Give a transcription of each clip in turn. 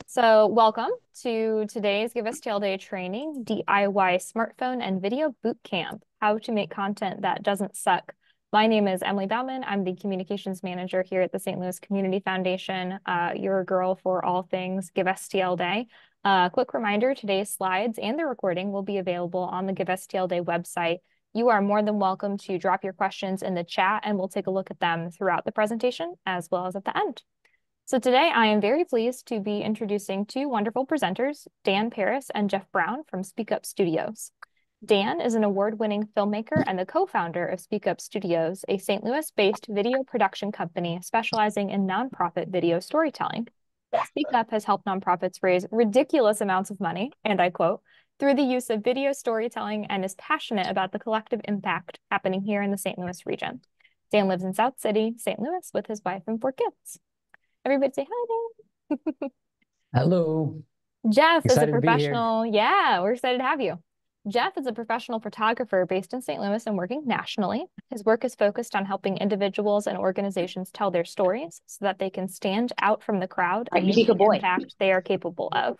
So, welcome to today's Give STL Day training, DIY smartphone and video bootcamp, how to make content that doesn't suck. My name is Emily Bauman. I'm the communications manager here at the St. Louis Community Foundation, your girl for all things Give STL Day. Quick reminder, today's slides and the recording will be available on the Give STL Day website. You are more than welcome to drop your questions in the chat and we'll take a look at them throughout the presentation as well as at the end. So today I am very pleased to be introducing two wonderful presenters, Dan Parris and Jeff Brown from Speak Up Studios. Dan is an award-winning filmmaker and the co-founder of Speak Up Studios, a St. Louis-based video production company specializing in nonprofit video storytelling. Speak Up has helped nonprofits raise ridiculous amounts of money, and I quote, through the use of video storytelling and is passionate about the collective impact happening here in the St. Louis region. Dan lives in South City, St. Louis with his wife and 4 kids. Everybody say hi, Dan. Hello. Jeff is a Excited to be here. professional. Yeah, we're excited to have you. Jeff is a professional photographer based in St. Louis and working nationally. His work is focused on helping individuals and organizations tell their stories so that they can stand out from the crowd and make the impact they are capable of.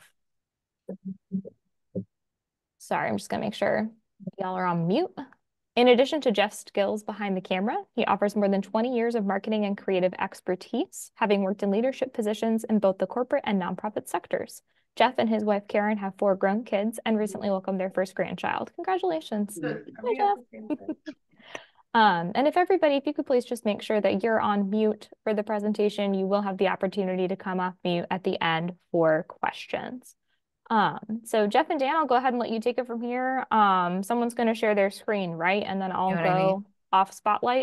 Sorry, I'm just gonna make sure y'all are on mute. In addition to Jeff's skills behind the camera, he offers more than 20 years of marketing and creative expertise, having worked in leadership positions in both the corporate and nonprofit sectors. Jeff and his wife, Karen, have 4 grown kids and recently welcomed their first grandchild. Congratulations. Hi, Jeff. And if you could please just make sure that you're on mute for the presentation, you will have the opportunity to come off mute at the end for questions. So Jeff and Dan, I'll go ahead and let you take it from here. Someone's going to share their screen, right? And then I'll go off spotlight.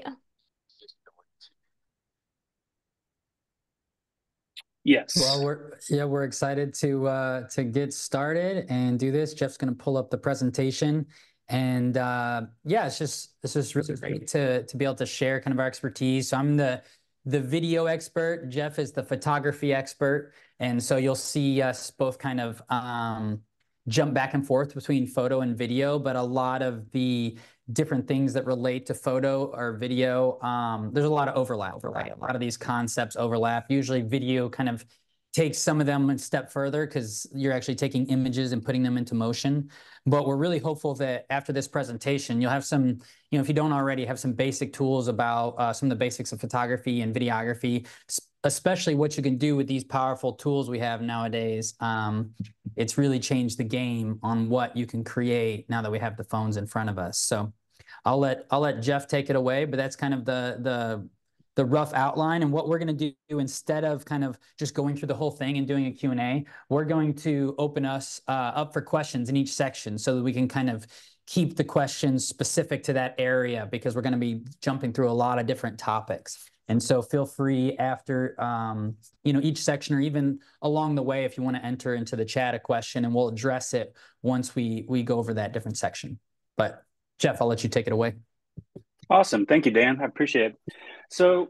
Yes. Well, we're excited to get started and do this. Jeff's going to pull up the presentation, and it's just really great to be able to share kind of our expertise. So I'm the video expert. Jeff is the photography expert. And so you'll see us both kind of jump back and forth between photo and video, but a lot of the different things that relate to photo or video, there's a lot of overlap. A lot of these concepts overlap. Usually video kind of takes some of them a step further because you're actually taking images and putting them into motion. But we're really hopeful that after this presentation, you'll have some, if you don't already, have some basic tools about some of the basics of photography and videography, especially what you can do with these powerful tools we have nowadays. It's really changed the game on what you can create now that we have the phones in front of us. So I'll let Jeff take it away, but that's kind of the rough outline. And what we're going to do, instead of kind of just going through the whole thing and doing a Q&A, we're going to open us up for questions in each section so that we can kind of keep the questions specific to that area, because we're going to be jumping through a lot of different topics. And so feel free after, each section, or even along the way, if you want to enter into the chat a question, and we'll address it once we go over that different section. But Jeff, I'll let you take it away. Awesome. Thank you, Dan. I appreciate it. So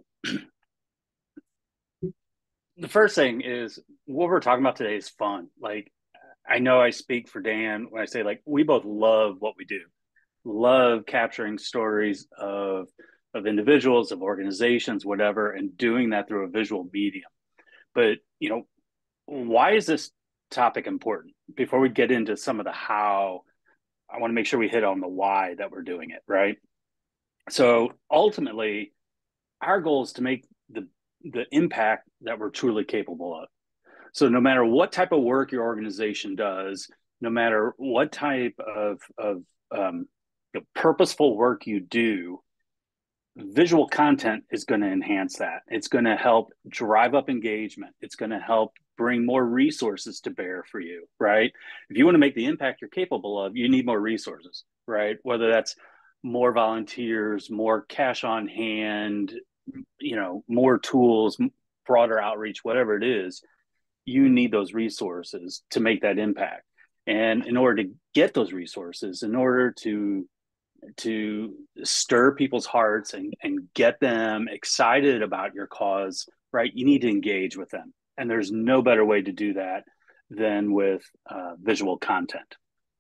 the first thing is, what we're talking about today is fun. Like, I know I speak for Dan when I say, like, we both love what we do. Love capturing stories of individuals, of organizations, whatever, and doing that through a visual medium. But, why is this topic important? Before we get into some of the how, I want to make sure we hit on the why that we're doing it, right? So ultimately, our goal is to make the impact that we're truly capable of. So no matter what type of work your organization does, no matter what type of purposeful work you do, visual content is going to enhance that. It's going to help drive up engagement. It's going to help bring more resources to bear for you, right? If you want to make the impact you're capable of, you need more resources, right? Whether that's more volunteers, more cash on hand, more tools, broader outreach, whatever it is, you need those resources to make that impact. And in order to get those resources, in order to stir people's hearts and get them excited about your cause, right, you need to engage with them. And there's no better way to do that than with visual content.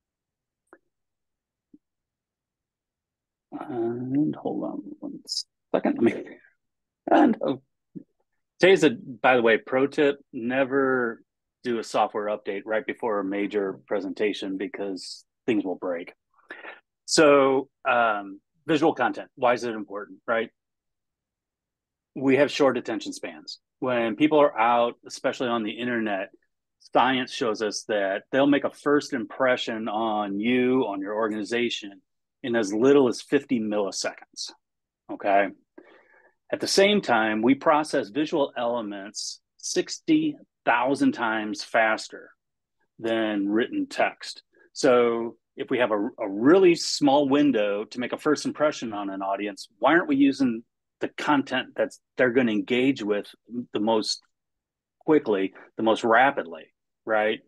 And hold on 1 second. Today's by the way, pro tip: never do a software update right before a major presentation because things will break. So visual content, why is it important, right? We have short attention spans. When people are out, especially on the internet, science shows us that they'll make a first impression on you, on your organization, in as little as 50 milliseconds. Okay. At the same time, we process visual elements 60,000 times faster than written text. So if we have a really small window to make a first impression on an audience, why aren't we using the content that they're going to engage with the most quickly, the most rapidly, right?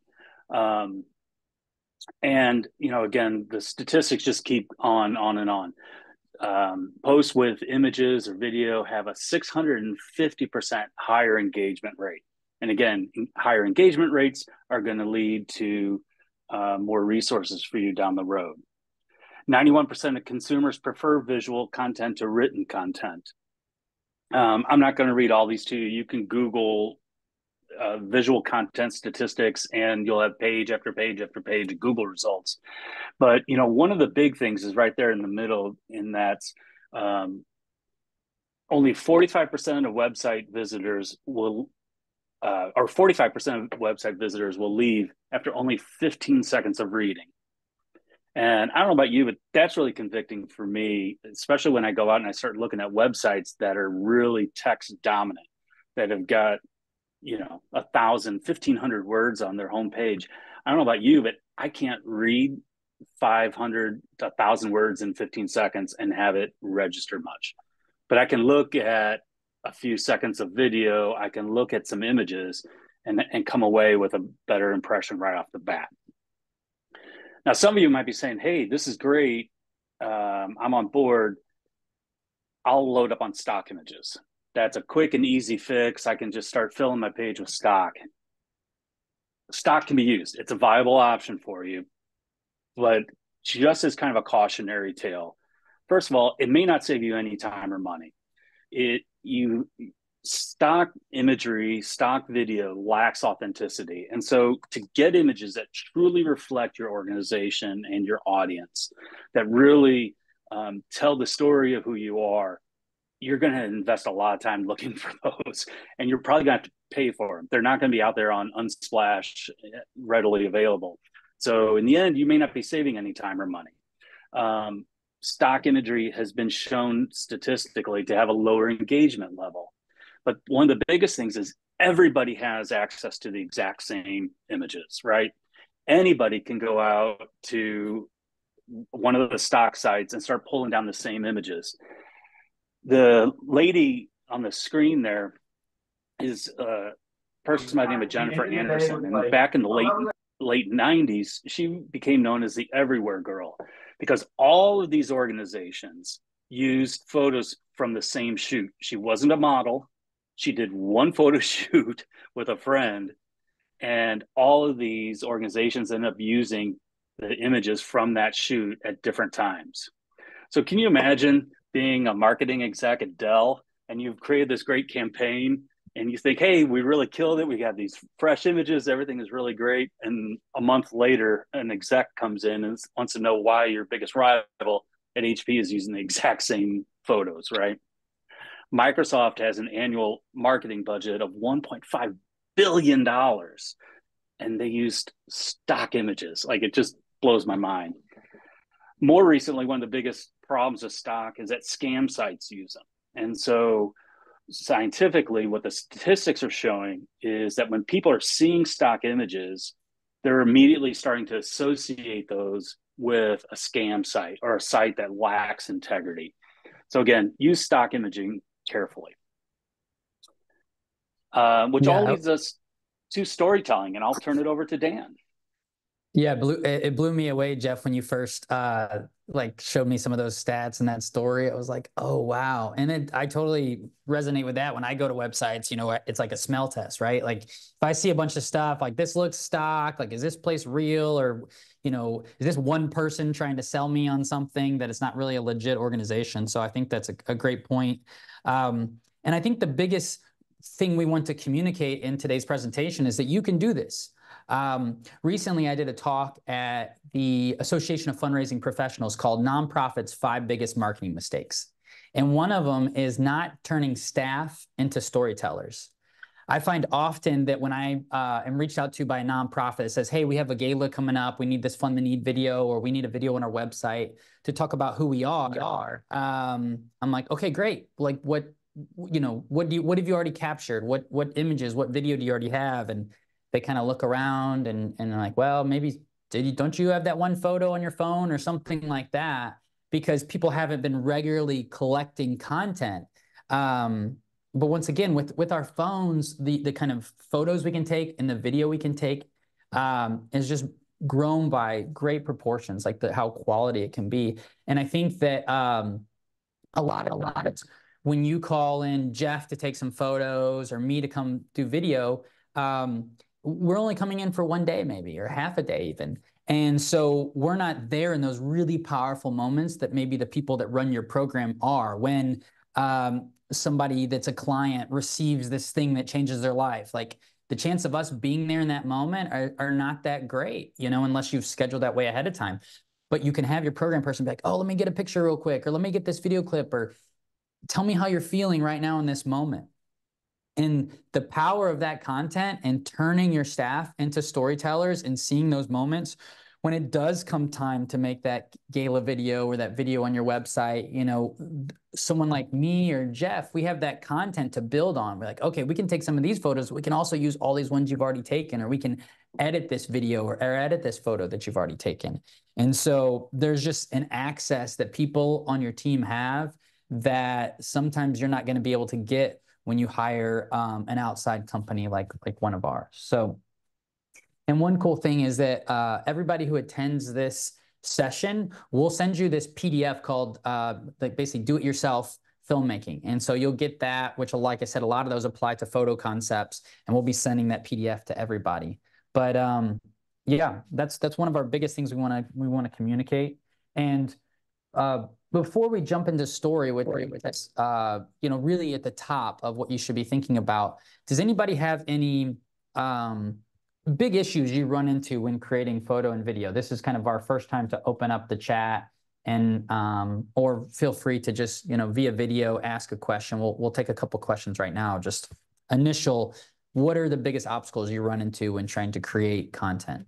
And again, the statistics just keep on and on. Posts with images or video have a 650% higher engagement rate. And again, higher engagement rates are going to lead to more resources for you down the road. 91% of consumers prefer visual content to written content. I'm not going to read all these to you. You can Google visual content statistics and you'll have page after page after page of Google results. But, one of the big things is right there in the middle, in that only 45% of website visitors will, or 45% of website visitors will leave after only 15 seconds of reading. And I don't know about you, but that's really convicting for me, especially when I go out and I start looking at websites that are really text dominant, that have got, 1,000, 1,500 words on their homepage. I don't know about you, but I can't read 500, 1,000 words in 15 seconds and have it register much. But I can look at a few seconds of video, I can look at some images and come away with a better impression right off the bat. Now, some of you might be saying, hey, this is great. I'm on board. I'll load up on stock images. That's a quick and easy fix. I can just start filling my page with stock. Stock can be used. It's a viable option for you, but just as kind of a cautionary tale. First of all, it may not save you any time or money. Stock imagery, stock video lacks authenticity. And so to get images that truly reflect your organization and your audience, that really tell the story of who you are, you're going to invest a lot of time looking for those. And you're probably going to have to pay for them. They're not going to be out there on Unsplash readily available. So in the end, you may not be saving any time or money. Stock imagery has been shown statistically to have a lower engagement level. But one of the biggest things is everybody has access to the exact same images, right? Anybody can go out to one of the stock sites and start pulling down the same images. The lady on the screen there is a person by the name of Jennifer Anderson. And back in the late 90s, she became known as the Everywhere Girl because all of these organizations used photos from the same shoot. She wasn't a model. She did one photo shoot with a friend, and all of these organizations ended up using the images from that shoot at different times. So can you imagine being a marketing exec at Dell and you've created this great campaign and you think, hey, we really killed it. We got these fresh images. Everything is really great. And a month later, an exec comes in and wants to know why your biggest rival at HP is using the exact same photos, right? Microsoft has an annual marketing budget of $1.5 billion and they used stock images. Like, it just blows my mind. More recently, one of the biggest problems with stock is that scam sites use them. And so scientifically, what the statistics are showing is that when people are seeing stock images, they're immediately starting to associate those with a scam site or a site that lacks integrity. So again, use stock imaging carefully. Which all leads us to storytelling, and I'll turn it over to Dan. Yeah, it blew me away, Jeff, when you first showed me some of those stats and that story. I was like, oh, wow. And I totally resonate with that. When I go to websites, it's like a smell test, right? Like if I see a bunch of stuff like this looks stock, like is this place real, or, is this one person trying to sell me on something that it's not really a legit organization? So I think that's a great point. And I think the biggest thing we want to communicate in today's presentation is that you can do this. Recently, I did a talk at the Association of Fundraising Professionals called Nonprofits' 5 Biggest Marketing Mistakes. And one of them is not turning staff into storytellers. I find often that when I am reached out to by a nonprofit that says, hey, we have a gala coming up, we need this fund the need video, or we need a video on our website to talk about who we are. I'm like, okay, great. Like what have you already captured? What images, what video do you already have? And they kind of look around and they're like, well, maybe don't you have that one photo on your phone or something like that? Because people haven't been regularly collecting content. But once again, with our phones, the kind of photos we can take and the video we can take is just grown by great proportions, like how quality it can be. And I think that a lot of when you call in Jeff to take some photos or me to come do video, we're only coming in for one day maybe, or half a day even. And so we're not there in those really powerful moments that maybe the people that run your program are, when somebody that's a client receives this thing that changes their life. Like the chance of us being there in that moment are not that great, unless you've scheduled that way ahead of time. But you can have your program person be like, oh, let me get a picture real quick, or let me get this video clip, or tell me how you're feeling right now in this moment. And the power of that content and turning your staff into storytellers and seeing those moments when it does come time to make that gala video or that video on your website, someone like me or Jeff, we have that content to build on. We're like, okay, we can take some of these photos. We can also use all these ones you've already taken, or we can edit this video or edit this photo that you've already taken. And so there's just an access that people on your team have that sometimes you're not going to be able to get when you hire an outside company like one of ours. So, and one cool thing is that everybody who attends this session, we'll send you this PDF called like basically do-it-yourself filmmaking. And so you'll get that, which, like I said, a lot of those apply to photo concepts, and we'll be sending that PDF to everybody. But yeah, that's one of our biggest things we want to communicate. And before we jump into story, which is really at the top of what you should be thinking about, does anybody have any big issues you run into when creating photo and video? This is kind of our first time to open up the chat, and or feel free to just via video ask a question. We'll take a couple questions right now. Just initial, what are the biggest obstacles you run into when trying to create content?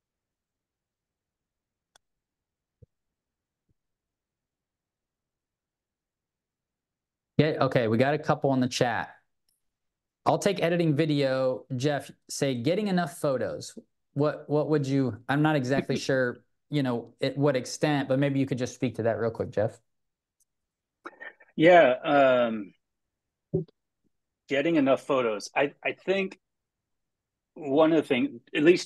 Yeah, okay, we got a couple in the chat. I'll take editing video. Jeff, say getting enough photos. What would you, I'm not exactly sure, at what extent, but maybe you could just speak to that real quick, Jeff. Yeah, getting enough photos. I think one of the things, at least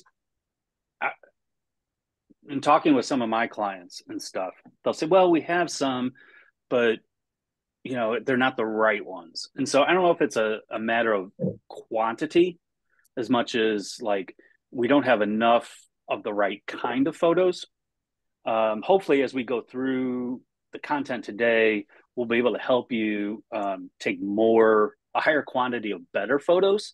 in talking with some of my clients and stuff, they'll say, well, we have some, but they're not the right ones. And so I don't know if it's a matter of quantity as much as like we don't have enough of the right kind of photos. Hopefully, as we go through the content today, we'll be able to help you take a higher quantity of better photos.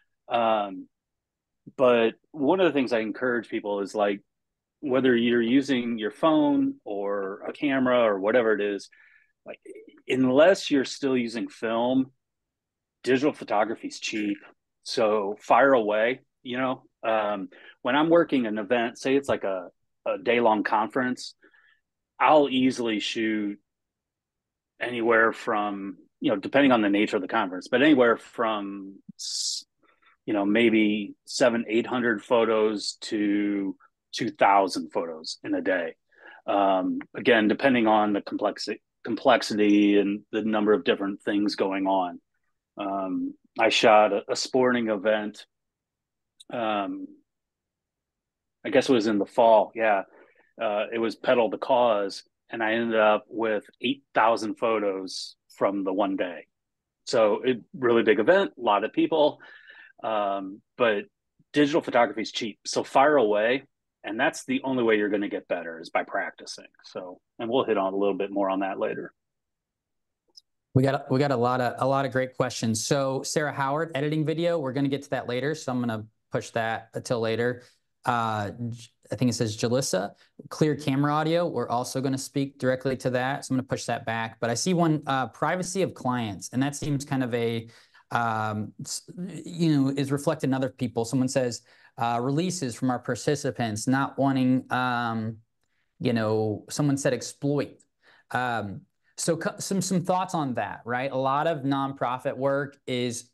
But one of the things I encourage people is, like, whether you're using your phone or a camera or whatever it is, like, unless you're still using film, digital photography is cheap. So fire away. When I'm working an event, say it's like a day-long conference, I'll easily shoot anywhere from, depending on the nature of the conference, but anywhere from, maybe 700-800 photos to 2,000 photos in a day. Again, depending on the complexity and the number of different things going on. I shot a sporting event. I guess it was in the fall. Yeah. It was Pedal the Cause, and I ended up with 8,000 photos from the one day. So really big event, a lot of people. But digital photography is cheap. So fire away. And that's the only way you're going to get better, is by practicing. So, and we'll hit on a little bit more on that later. We got a lot of great questions. So Sarah Howard, editing video. We're going to get to that later, so I'm going to push that until later. I think it says Jalissa, clear camera audio. We're also going to speak directly to that, so I'm going to push that back. But I see one, privacy of clients, and that seems kind of a is reflected in other people. Someone says releases from our participants, not wanting someone said exploit. So some thoughts on that, right? A lot of nonprofit work is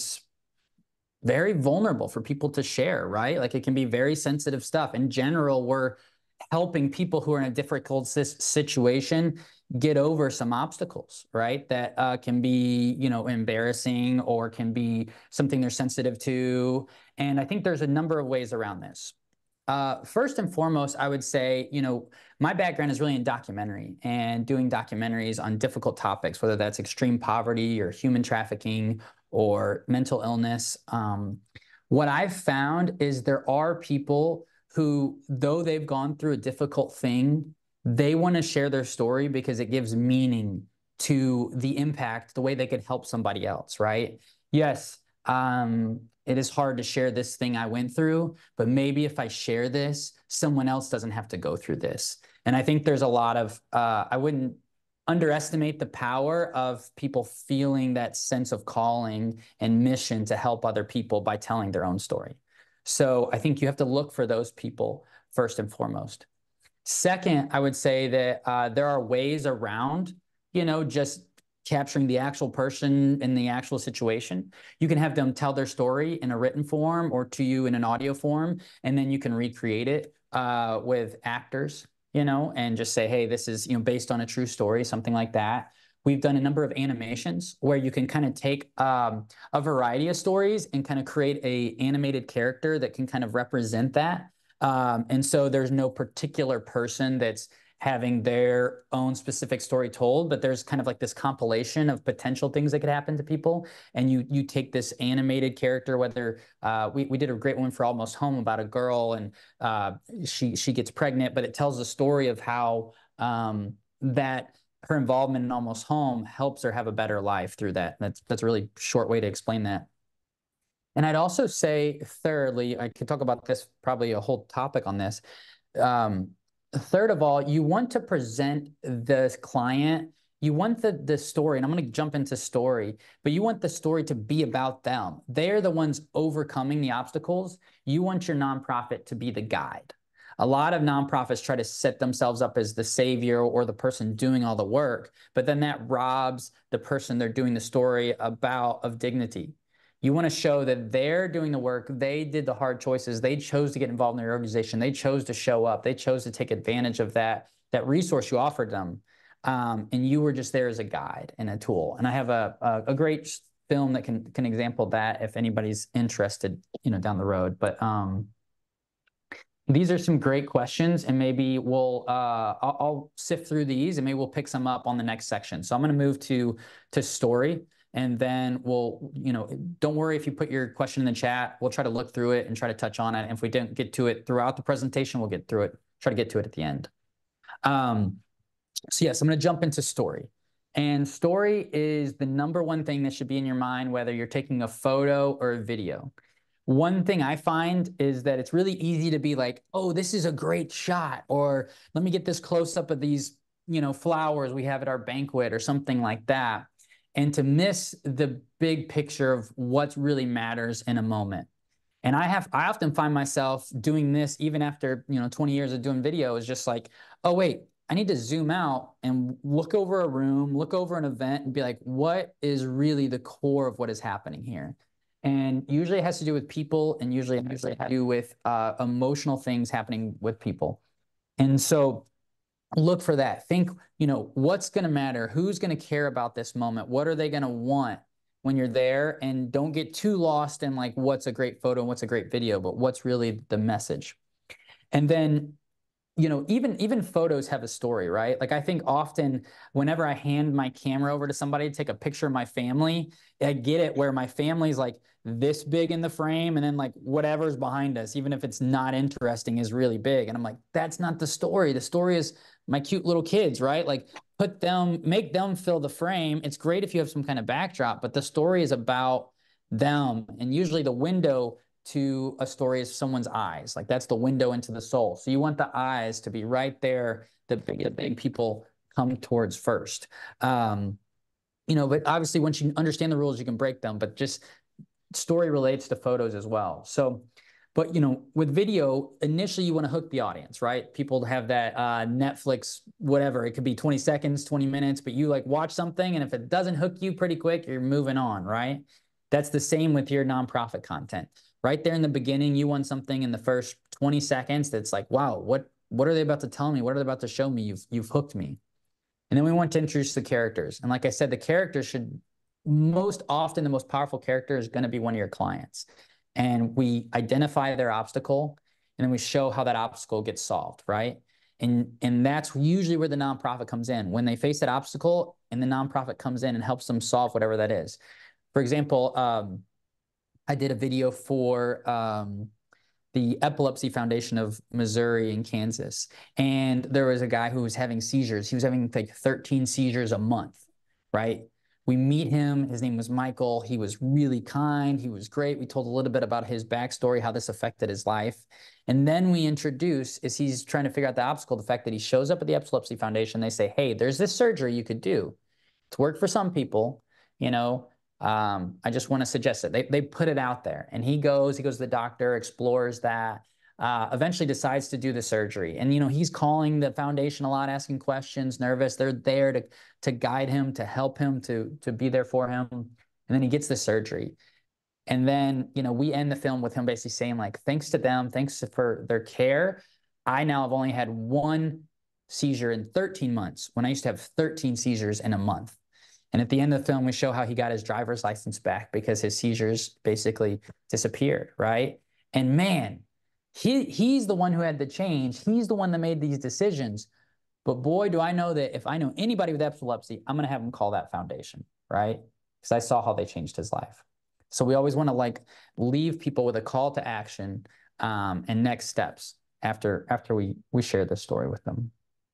very vulnerable for people to share, right? Like it can be very sensitive stuff. In general, we're helping people who are in a difficult situation get over some obstacles, right? That can be, embarrassing or can be something they're sensitive to. And I think there's a number of ways around this. First and foremost, I would say, my background is really in documentary and doing documentaries on difficult topics, whether that's extreme poverty or human trafficking or mental illness. What I've found is there are people who, though they've gone through a difficult thing, they want to share their story because it gives meaning to the impact, the way they could help somebody else, right? Yes, it is hard to share this thing I went through, but maybe if I share this, someone else doesn't have to go through this. And I think there's a lot of, I wouldn't underestimate the power of people feeling that sense of calling and mission to help other people by telling their own story. So I think you have to look for those people first and foremost. Second, I would say that there are ways around, just capturing the actual person in the actual situation. You can have them tell their story in a written form or to you in an audio form, and then you can recreate it with actors, and just say, hey, this is, based on a true story, something like that. We've done a number of animations where you can kind of take a variety of stories and kind of create a animated character that can kind of represent that. And so there's no particular person that's having their own specific story told, but there's kind of like this compilation of potential things that could happen to people. And you take this animated character, whether we did a great one for Almost Home about a girl and she gets pregnant, but it tells the story of how that her involvement in Almost Home helps her have a better life through that. That's a really short way to explain that. And I'd also say, thirdly, I could talk about this, probably a whole topic on this. Third of all, you want to present the client, you want the story, and I'm going to jump into story, but you want the story to be about them. They're the ones overcoming the obstacles. You want your nonprofit to be the guide. A lot of nonprofits try to set themselves up as the savior or the person doing all the work, but then that robs the person they're doing the story about of dignity. You want to show that they're doing the work. They did the hard choices. They chose to get involved in their organization. They chose to show up. They chose to take advantage of that resource you offered them. And you were just there as a guide and a tool. And I have a great film that can example that if anybody's interested, down the road. But these are some great questions, and maybe I'll sift through these and maybe we'll pick some up on the next section. So I'm going to move to story. And then we'll, don't worry if you put your question in the chat. We'll try to look through it and try to touch on it. And if we didn't get to it throughout the presentation, we'll get through it, try to get to it at the end. So yes, I'm going to jump into story. And story is the #1 thing that should be in your mind, whether you're taking a photo or a video. One thing I find is that it's really easy to be like, oh, this is a great shot, or let me get this close up of these, flowers we have at our banquet or something like that. And to miss the big picture of what really matters in a moment. And I often find myself doing this even after 20 years of doing video, is just like, oh wait, I need to zoom out and look over a room, look over an event and be like, what is really the core of what is happening here? And usually it has to do with people, and usually it has to do with emotional things happening with people. And so look for that. Think, what's going to matter? Who's going to care about this moment? What are they going to want when you're there? And don't get too lost in like, what's a great photo and what's a great video, but what's really the message? And then you know, even photos have a story, right? Like I think often whenever I hand my camera over to somebody to take a picture of my family, I get it where my family's like this big in the frame, and then like whatever's behind us, even if it's not interesting, is really big. And I'm like, that's not the story. The story is my cute little kids, right? Like make them fill the frame. It's great if you have some kind of backdrop, but the story is about them. And usually the window to a story is someone's eyes. Like that's the window into the soul. So you want the eyes to be right there, the big people come towards first. You know, but obviously once you understand the rules, you can break them, but just story relates to photos as well. So, but you know, with video, initially you want to hook the audience, right? People have that Netflix, whatever. It could be 20 seconds, 20 minutes, but you like watch something, and if it doesn't hook you pretty quick, you're moving on, right? That's the same with your nonprofit content. Right there in the beginning, you want something in the first 20 seconds that's like, wow, what are they about to tell me? What are they about to show me? You've hooked me. And then we want to introduce the characters. And like I said, the characters should most often, the most powerful character is going to be one of your clients. And we identify their obstacle, and then we show how that obstacle gets solved, right? And that's usually where the nonprofit comes in. When they face that obstacle, and the nonprofit comes in and helps them solve whatever that is. For example, I did a video for the Epilepsy Foundation of Missouri and Kansas. And there was a guy who was having seizures. He was having like 13 seizures a month, right? We meet him. His name was Michael. He was really kind. He was great. We told a little bit about his backstory, how this affected his life. And then we introduce, as he's trying to figure out the obstacle, the fact that he shows up at the Epilepsy Foundation. They say, hey, there's this surgery you could do. It's worked for some people, you know, I just want to suggest that they put it out there, and he goes to the doctor, explores that, eventually decides to do the surgery. And, you know, he's calling the foundation a lot, asking questions, nervous. They're there to guide him, to help him, to be there for him. And then he gets the surgery. And then, you know, we end the film with him basically saying like, thanks to them, thanks for their care, I now have only had one seizure in 13 months when I used to have 13 seizures in a month. And at the end of the film, we show how he got his driver's license back because his seizures basically disappeared, right? And man, he's the one who had the change. He's the one that made these decisions. But boy, do I know that if I know anybody with epilepsy, I'm going to have him call that foundation, right? Because I saw how they changed his life. So we always want to like leave people with a call to action and next steps after we share this story with them.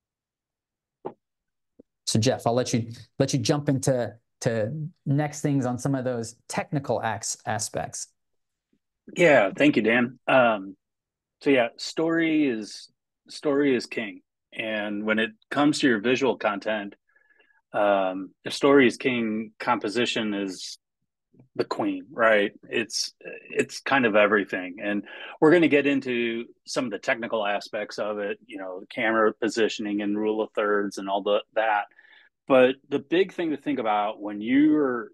So Jeff, I'll let you jump into next things on some of those technical aspects. Yeah, thank you, Dan. So yeah, story is king. And when it comes to your visual content, if story is king, composition is the queen, right? It's kind of everything. And we're going to get into some of the technical aspects of it, you know, camera positioning and rule of thirds and all that. But the big thing to think about when you're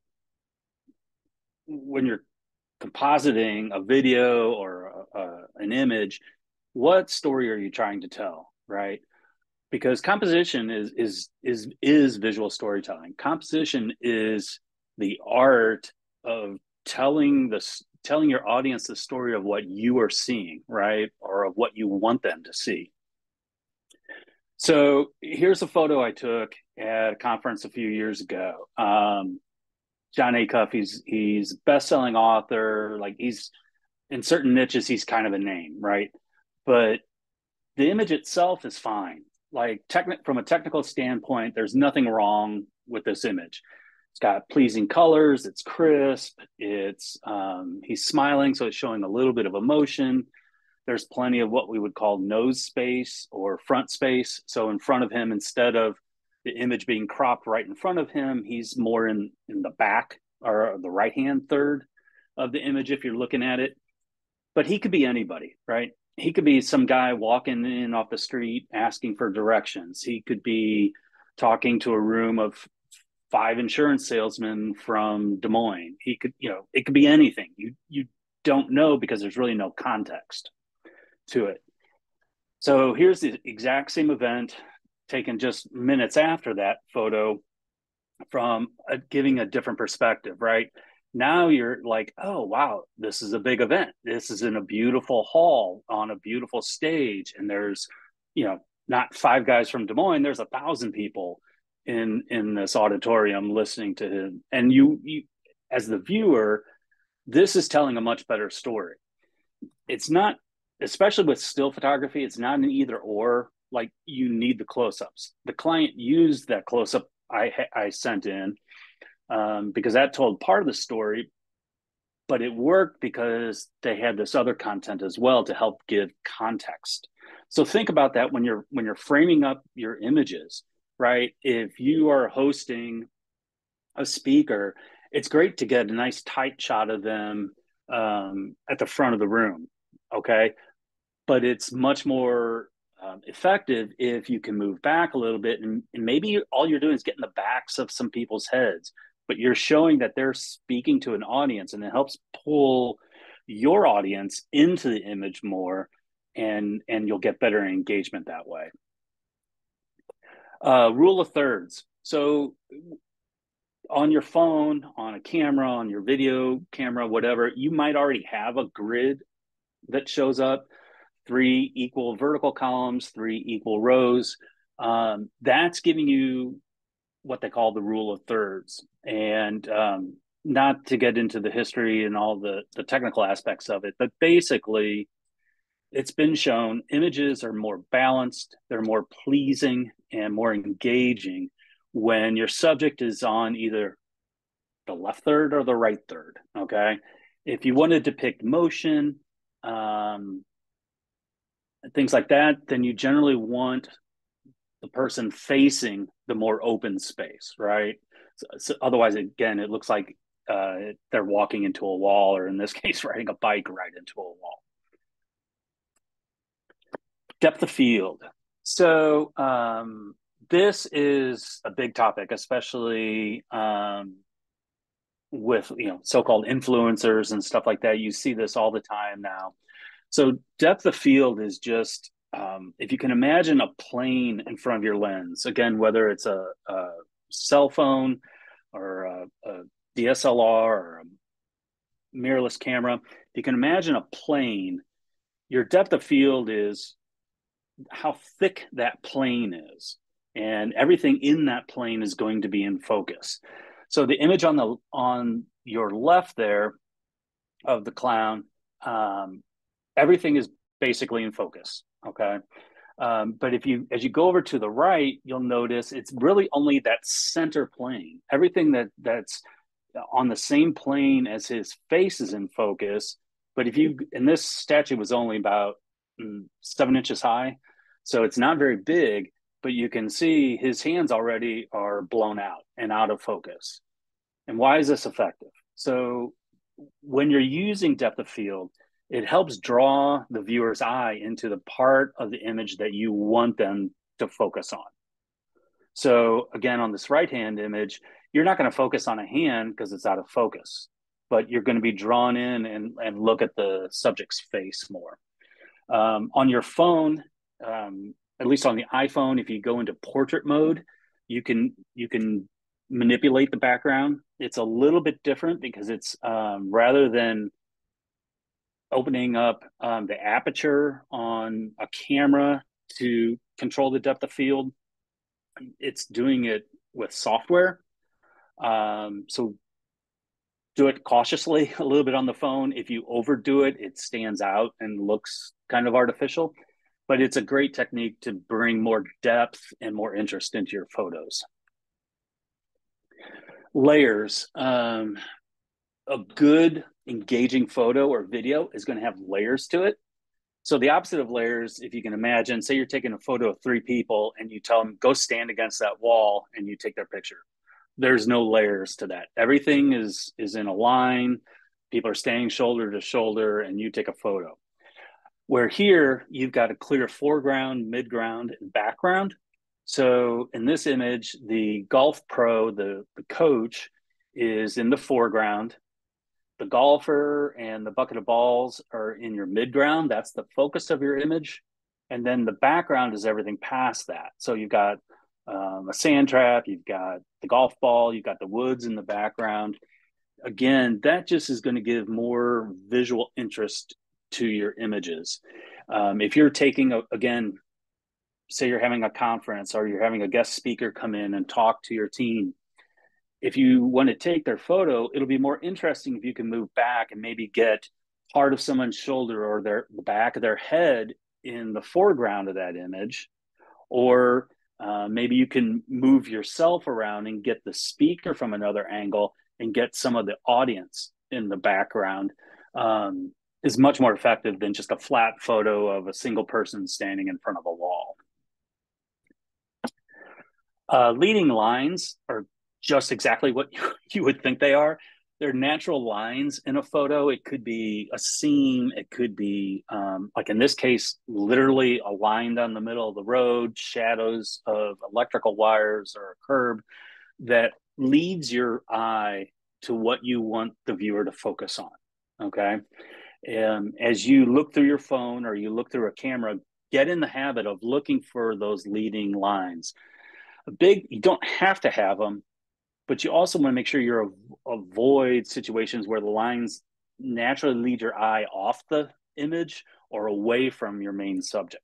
compositing a video or an image, what story are you trying to tell, right? Because composition is visual storytelling. Composition is the art of telling your audience the story of what you are seeing, right? Or of what you want them to see. So here's a photo I took at a conference a few years ago. John Acuff, he's a best-selling author. Like he's in certain niches, he's kind of a name, right? But the image itself is fine. Like from a technical standpoint, there's nothing wrong with this image. It's got pleasing colors. It's crisp. He's smiling, so it's showing a little bit of emotion. There's plenty of what we would call nose space or front space. So in front of him, instead of the image being cropped right in front of him, he's more in the back or the right-hand third of the image if you're looking at it. But he could be anybody, right? He could be some guy walking in off the street asking for directions. He could be talking to a room of 5 insurance salesmen from Des Moines. He could, you know, it could be anything. You don't know because there's really no context to it. So here's the exact same event taken just minutes after that photo from giving a different perspective, right? Now you're like, oh, wow, this is a big event. This is in a beautiful hall on a beautiful stage. And there's you know, not 5 guys from Des Moines. There's 1,000 people in this auditorium listening to him. And you as the viewer, this is telling a much better story. It's not, especially with still photography, it's not an either or. Like, you need the close-ups. The client used that close-up I sent in because that told part of the story, but it worked because they had this other content as well to help give context. So think about that when you're framing up your images, right? If you are hosting a speaker, it's great to get a nice tight shot of them at the front of the room, okay? But it's much more effective if you can move back a little bit, and maybe all you're doing is getting the backs of some people's heads, but you're showing that they're speaking to an audience, and it helps pull your audience into the image more, and you'll get better engagement that way. Rule of thirds. So on your phone, on a camera, on your video camera, whatever, you might already have a grid that shows up, 3 equal vertical columns, 3 equal rows. That's giving you what they call the rule of thirds. And not to get into the history and all the technical aspects of it, but basically it's been shown images are more balanced, they're more pleasing and more engaging when your subject is on either the left third or the right third, okay? If you want to depict motion, things like that, then you generally want the person facing the more open space, right? So otherwise, again, it looks like they're walking into a wall, or in this case, riding a bike right into a wall. Depth of field. So this is a big topic, especially with so-called influencers and stuff like that. You see this all the time now. So depth of field is just if you can imagine a plane in front of your lens, again, whether it's a cell phone or a DSLR or a mirrorless camera, if you can imagine a plane, your depth of field is how thick that plane is, and everything in that plane is going to be in focus. So the image on your left there of the clown, everything is basically in focus, okay? But as you go over to the right, you'll notice it's really only that center plane. Everything that's on the same plane as his face is in focus. But and this statue was only about 7 inches high, so it's not very big, but you can see his hands already are blown out and out of focus. And why is this effective? So when you're using depth of field, it helps draw the viewer's eye into the part of the image that you want them to focus on. So again, on this right-hand image, you're not going to focus on a hand because it's out of focus, but you're going to be drawn in and look at the subject's face more. On your phone, at least on the iPhone, if you go into portrait mode, you can manipulate the background. It's a little bit different because it's rather than opening up the aperture on a camera to control the depth of field, it's doing it with software. So do it cautiously a little bit on the phone. If you overdo it, it stands out and looks kind of artificial, but it's a great technique to bring more depth and more interest into your photos. Layers. A good engaging photo or video is going to have layers to it. So the opposite of layers, if you can imagine, say you're taking a photo of 3 people and you tell them, go stand against that wall, and you take their picture. There's no layers to that. Everything is in a line. People are standing shoulder to shoulder, and you take a photo. Where here, you've got a clear foreground, midground, and background. So in this image, the golf pro, the coach, is in the foreground. The golfer and the bucket of balls are in your midground. That's the focus of your image. And then the background is everything past that. So you've got a sand trap, you've got the golf ball, you've got the woods in the background. Again, that just is going to give more visual interest to your images. If you're taking, again, say you're having a conference or you're having a guest speaker come in and talk to your team. If you want to take their photo, it'll be more interesting if you can move back and maybe get part of someone's shoulder or the back of their head in the foreground of that image. Or maybe you can move yourself around and get the speaker from another angle and get some of the audience in the background. Is much more effective than just a flat photo of a single person standing in front of a wall. Leading lines are just exactly what you would think they are. They're natural lines in a photo. It could be a seam. It could be, like in this case, literally a line down the middle of the road, shadows of electrical wires or a curb that leads your eye to what you want the viewer to focus on, okay? As you look through your phone or you look through a camera, get in the habit of looking for those leading lines. You don't have to have them, but you also want to make sure you avoid situations where the lines naturally lead your eye off the image or away from your main subject.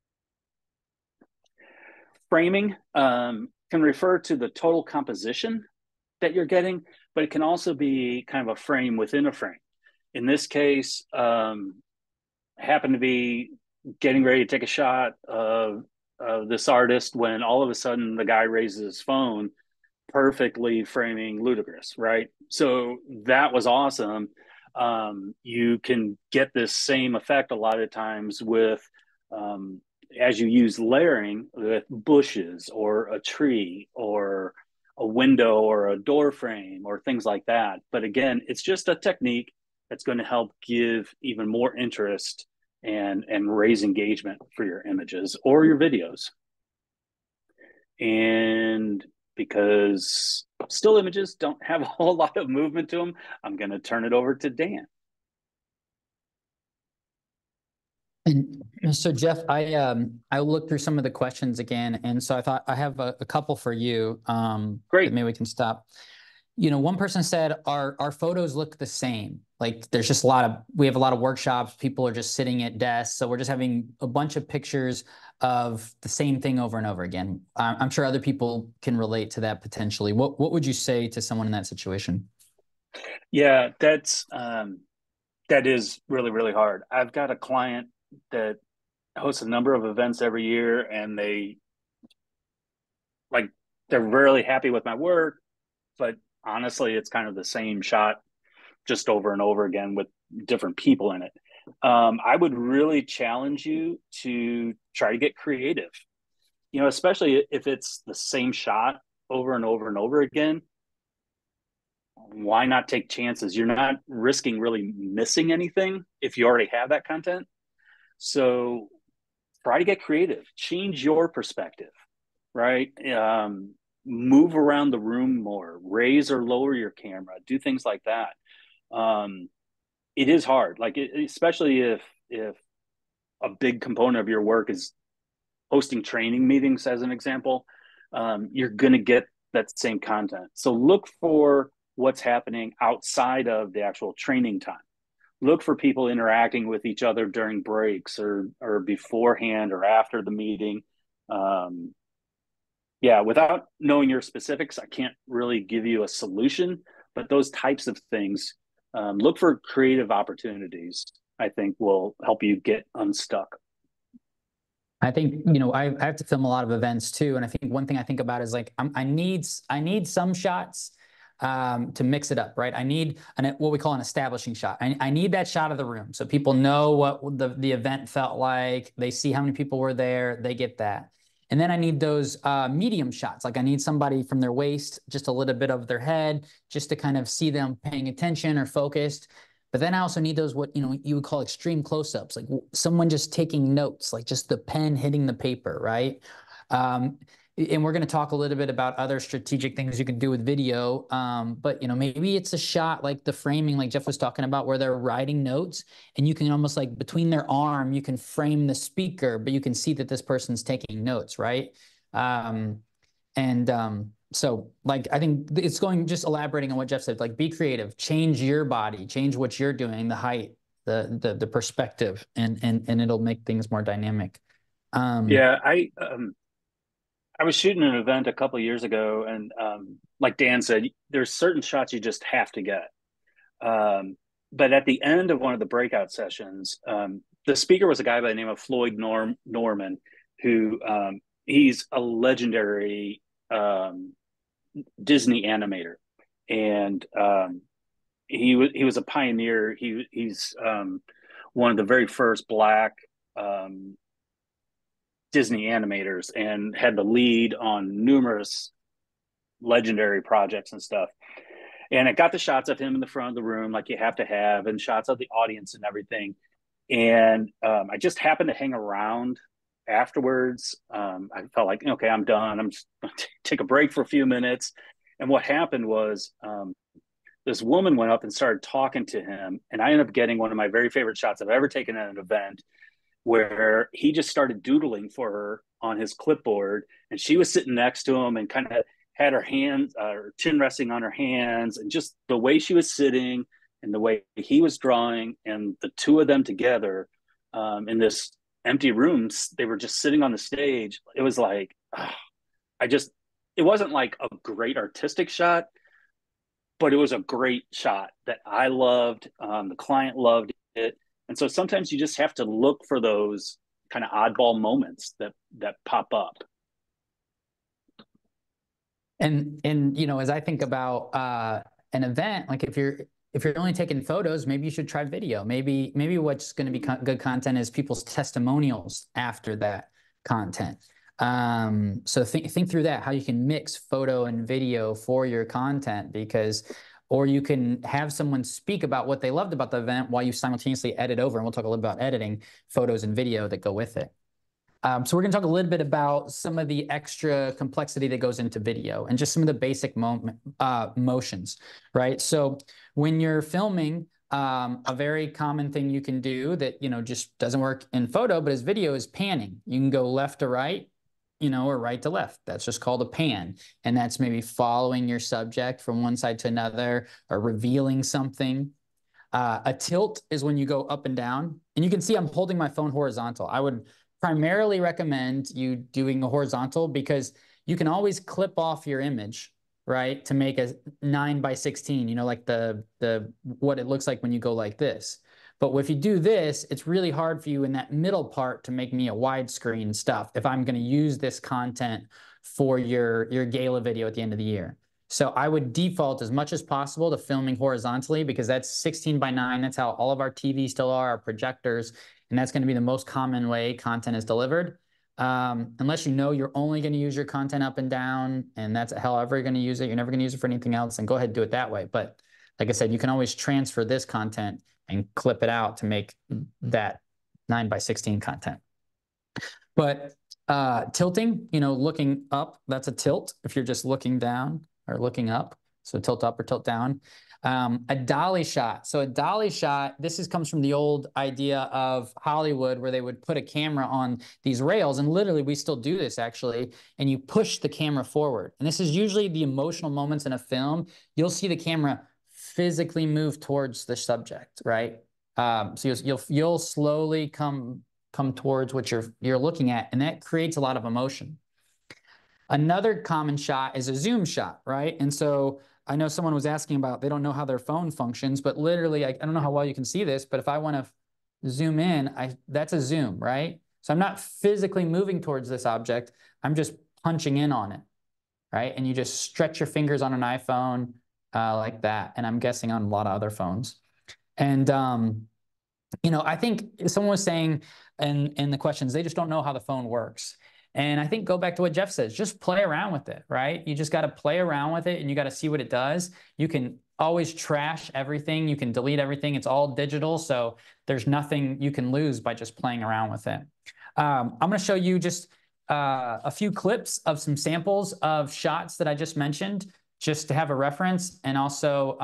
Framing can refer to the total composition that you're getting, but it can also be kind of a frame within a frame. In this case, happened to be getting ready to take a shot of this artist when all of a sudden the guy raises his phone, perfectly framing Ludacris, right? So that was awesome. You can get this same effect a lot of times with, as you use layering with bushes or a tree or a window or a door frame or things like that. But again, it's just a technique that's going to help give even more interest and raise engagement for your images or your videos. And because still images don't have a whole lot of movement to them, I'm going to turn it over to Dan. And so Jeff, I looked through some of the questions again, and so I thought I have a couple for you. Great. Maybe we can stop. You know, one person said our photos look the same. Like there's just we have a lot of workshops. People are just sitting at desks, so we're just having a bunch of pictures of the same thing over and over again. I'm sure other people can relate to that potentially. What would you say to someone in that situation? Yeah, that is really, really hard. I've got a client that hosts a number of events every year, and they're really happy with my work, but honestly, it's kind of the same shot just over and over again with different people in it. I would really challenge you to try to get creative, you know, especially if it's the same shot over and over and over again. Why not take chances? You're not risking really missing anything if you already have that content. So try to get creative, change your perspective, right? Move around the room more, raise or lower your camera, do things like that. It is hard, especially if a big component of your work is hosting training meetings, as an example. You're going to get that same content. So look for what's happening outside of the actual training time. Look for people interacting with each other during breaks or beforehand or after the meeting. Yeah, without knowing your specifics, I can't really give you a solution, but those types of things, look for creative opportunities, I think will help you get unstuck. I think, you know, I have to film a lot of events too. And I think one thing I think about is like, I need some shots to mix it up, right? I need what we call an establishing shot. I need that shot of the room so people know what the event felt like. They see how many people were there. They get that. And then I need those medium shots. Like I need somebody from their waist, just a little bit of their head, just to kind of see them paying attention or focused. But then I also need those, what, you know, you would call extreme close-ups, like someone just taking notes, like just the pen hitting the paper, right? And we're going to talk a little bit about other strategic things you can do with video. But, you know, maybe it's a shot like the framing, like Jeff was talking about, where they're writing notes and you can almost like between their arm, you can frame the speaker, but you can see that this person's taking notes, right? So like, I think it's just elaborating on what Jeff said, like be creative, change your body, change what you're doing, the height, the perspective, and it'll make things more dynamic. Yeah, I was shooting an event a couple of years ago, and like Dan said, there's certain shots you just have to get. But at the end of one of the breakout sessions, the speaker was a guy by the name of Norman, who he's a legendary Disney animator, and he was a pioneer. He's one of the very first black um, Disney animators, and had the lead on numerous legendary projects and stuff. And it got the shots of him in the front of the room, like you have to have, and shots of the audience and everything. And I just happened to hang around afterwards. I felt like, okay, I'm done. I'm just going to take a break for a few minutes. And what happened was this woman went up and started talking to him. And I ended up getting one of my very favorite shots I've ever taken at an event, where he just started doodling for her on his clipboard. And she was sitting next to him and kind of had her hands, her chin resting on her hands, and just the way she was sitting and the way he was drawing, and the two of them together in this empty room, they were just sitting on the stage. It was like, it wasn't like a great artistic shot, but it was a great shot that I loved. The client loved it. And so sometimes you just have to look for those kind of oddball moments that pop up. And as I think about an event, like if you're only taking photos, maybe you should try video. Maybe what's going to be good content is people's testimonials after that content. So think through that, how you can mix photo and video for your content, or you can have someone speak about what they loved about the event while you simultaneously edit over, and we'll talk a little about editing photos and video that go with it. So we're going to talk a little bit about some of the extra complexity that goes into video and just some of the basic motions, right? So when you're filming, a very common thing you can do that, just doesn't work in photo, but as video, is panning. You can go left to right, or right to left. That's just called a pan. And that's maybe following your subject from one side to another or revealing something. A tilt is when you go up and down. And you can see I'm holding my phone horizontal. I would primarily recommend you doing a horizontal because you can always clip off your image, right, to make a 9:16, like the what it looks like when you go like this. But if you do this, it's really hard for you in that middle part to make me a widescreen stuff if I'm going to use this content for your gala video at the end of the year. So I would default as much as possible to filming horizontally because that's 16:9. That's how all of our TVs still are, our projectors, and that's going to be the most common way content is delivered. Unless you're only going to use your content up and down, and that's however you're going to use it. You're never going to use it for anything else, and go ahead and do it that way. But like I said, you can always transfer this content and clip it out to make that 9:16 content. But tilting, looking up, that's a tilt if you're just looking down or looking up. So tilt up or tilt down. A dolly shot. So a dolly shot, comes from the old idea of Hollywood where they would put a camera on these rails, and literally we still do this actually, and you push the camera forward. And this is usually the emotional moments in a film. You'll see the camera physically move towards the subject, right? So you'll slowly come towards what you're looking at, and that creates a lot of emotion. Another common shot is a zoom shot, right? And so I know someone was asking about, they don't know how their phone functions, but literally, I don't know how well you can see this, but if I want to zoom in, that's a zoom, right? So I'm not physically moving towards this object. I'm just punching in on it, right? And you just stretch your fingers on an iPhone like that. And I'm guessing on a lot of other phones. And, I think someone was saying in the questions, they just don't know how the phone works. And I think go back to what Jeff says, just play around with it, right? You just got to play around with it and you got to see what it does. You can always trash everything. You can delete everything. It's all digital. So there's nothing you can lose by just playing around with it. I'm going to show you just a few clips of some samples of shots that I just mentioned, just to have a reference. And also,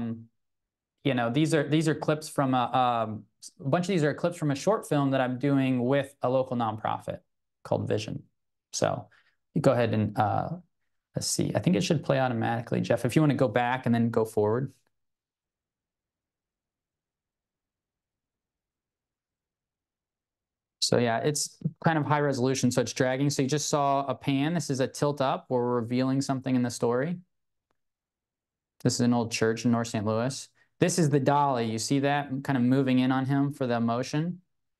these are clips from a bunch of these are clips from a short film that I'm doing with a local nonprofit called Vision. So you go ahead and let's see. I think it should play automatically, Jeff, if you want to go back and then go forward. So yeah, it's kind of high resolution, so it's dragging. So you just saw a pan. This is a tilt up where we're revealing something in the story. This is an old church in North St. Louis. This is the dolly. You see that kind of moving in on him for the emotion.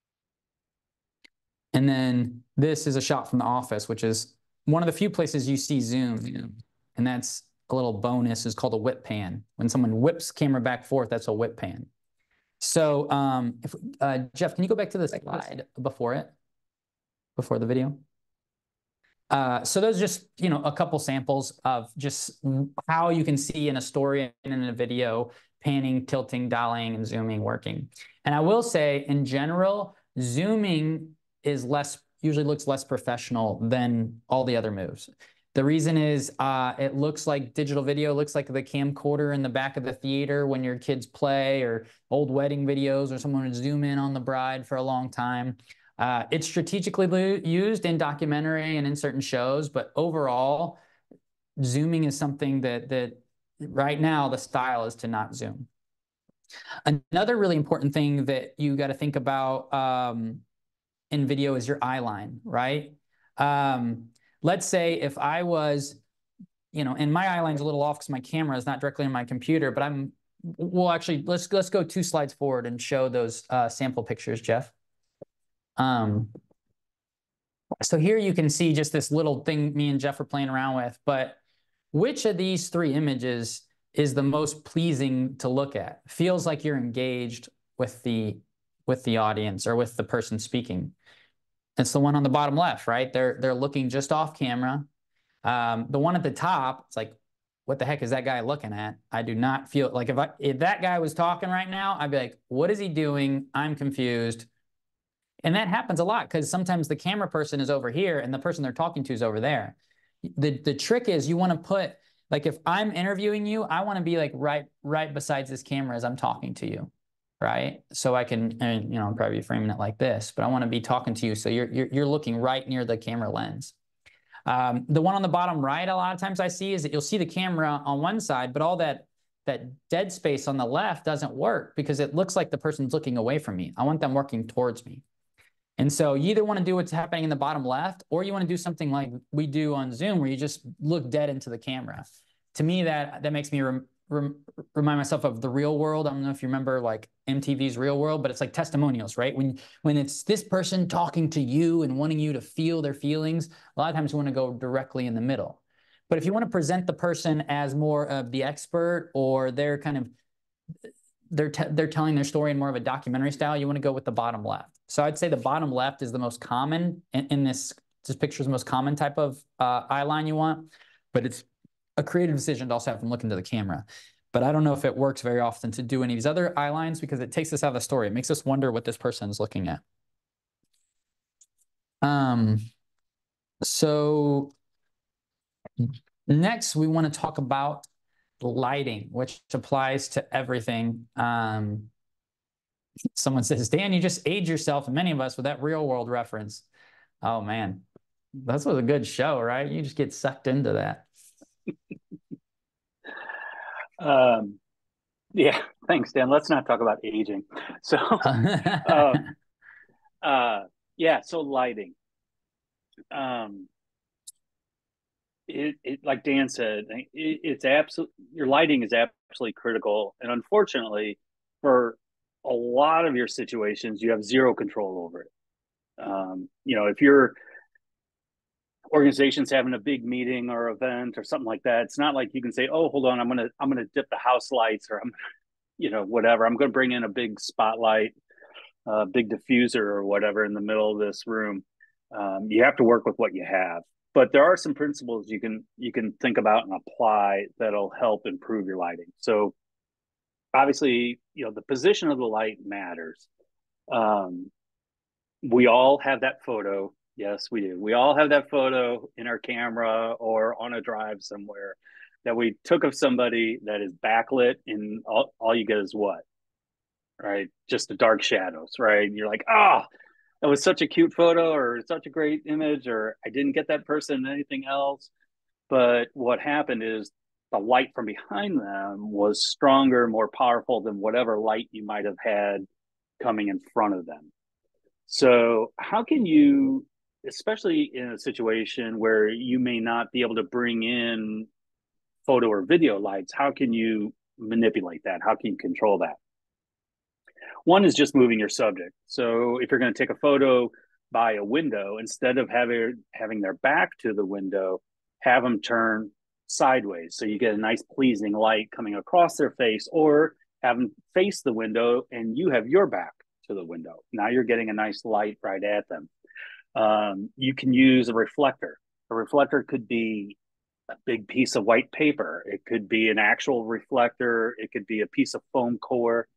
And then this is a shot from The Office, which is one of the few places you see zoom. And that's a little bonus, is called a whip pan. When someone whips camera back forth, that's a whip pan. So Jeff, can you go back to the slide before the video? So those are just, a couple samples of just how you can see in a story and in a video, panning, tilting, dollying, and zooming working. And I will say, in general, zooming usually looks less professional than all the other moves. The reason is it looks like digital video, looks like the camcorder in the back of the theater when your kids play, or old wedding videos, or someone would zoom in on the bride for a long time. It's strategically used in documentary and in certain shows, but overall, zooming is something that right now the style is to not zoom. Another really important thing that you got to think about in video is your eye line, right? Let's say if I was, and my eye line's a little off because my camera is not directly on my computer, but actually, let's go 2 slides forward and show those sample pictures, Jeff. So here you can see just this little thing me and Jeff are playing around with, but which of these 3 images is the most pleasing to look at? Feels like you're engaged with the audience or with the person speaking. It's the one on the bottom left, right? They're looking just off camera. The one at the top, it's like, what the heck is that guy looking at? I do not feel like if that guy was talking right now, I'd be like, what is he doing? I'm confused. And that happens a lot because sometimes the camera person is over here and the person they're talking to is over there. The trick is you want to put, like, if I'm interviewing you, I want to be like right besides this camera as I'm talking to you, right? So I can, I'm probably framing it like this, but I want to be talking to you so you're looking right near the camera lens. The one on the bottom right, a lot of times I see is that you'll see the camera on one side, but all that dead space on the left doesn't work because it looks like the person's looking away from me. I want them working towards me. And so you either want to do what's happening in the bottom left, or you want to do something like we do on Zoom where you just look dead into the camera. To me, that makes me remind myself of The Real World. I don't know if you remember like MTV's Real World, but it's like testimonials, right? When it's this person talking to you and wanting you to feel their feelings, a lot of times you want to go directly in the middle. But if you want to present the person as more of the expert, or they're kind of they're telling their story in more of a documentary style, you want to go with the bottom left. So I'd say the bottom left is the most common in this picture, is the most common type of eye line you want, but it's a creative decision to also have them look into the camera. But I don't know if it works very often to do any of these other eye lines because it takes us out of the story. It makes us wonder what this person is looking at. So next we want to talk about lighting, which applies to everything. Someone says, Dan, you just age yourself, and many of us, with that Real World reference. Oh man, that was a good show, right? You just get sucked into that. Yeah, thanks, Dan. Let's not talk about aging. So, yeah, so lighting. Like Dan said, it's absolute. Your lighting is absolutely critical, and unfortunately, for a lot of your situations, you have zero control over it. If your organization's having a big meeting or event or something like that, it's not like you can say, "Oh, hold on, I'm gonna dip the house lights," or whatever. I'm gonna bring in a big spotlight, big diffuser or whatever in the middle of this room. You have to work with what you have. But there are some principles you can think about and apply that'll help improve your lighting. So obviously, the position of the light matters. We all have that photo. Yes, we do. We all have that photo in our camera or on a drive somewhere that we took of somebody that is backlit, and all you get is what? Right? Just the dark shadows, right? And you're like, that was such a cute photo, or such a great image, or I didn't get that person anything else. But what happened is the light from behind them was stronger, more powerful than whatever light you might have had coming in front of them. So how can you, especially in a situation where you may not be able to bring in photo or video lights, how can you manipulate that? How can you control that? One is just moving your subject. So if you're going to take a photo by a window, instead of having their back to the window, have them turn sideways. So you get a nice pleasing light coming across their face, or have them face the window and you have your back to the window. Now you're getting a nice light right at them. You can use a reflector. A reflector could be a big piece of white paper. It could be an actual reflector. It could be a piece of foam core.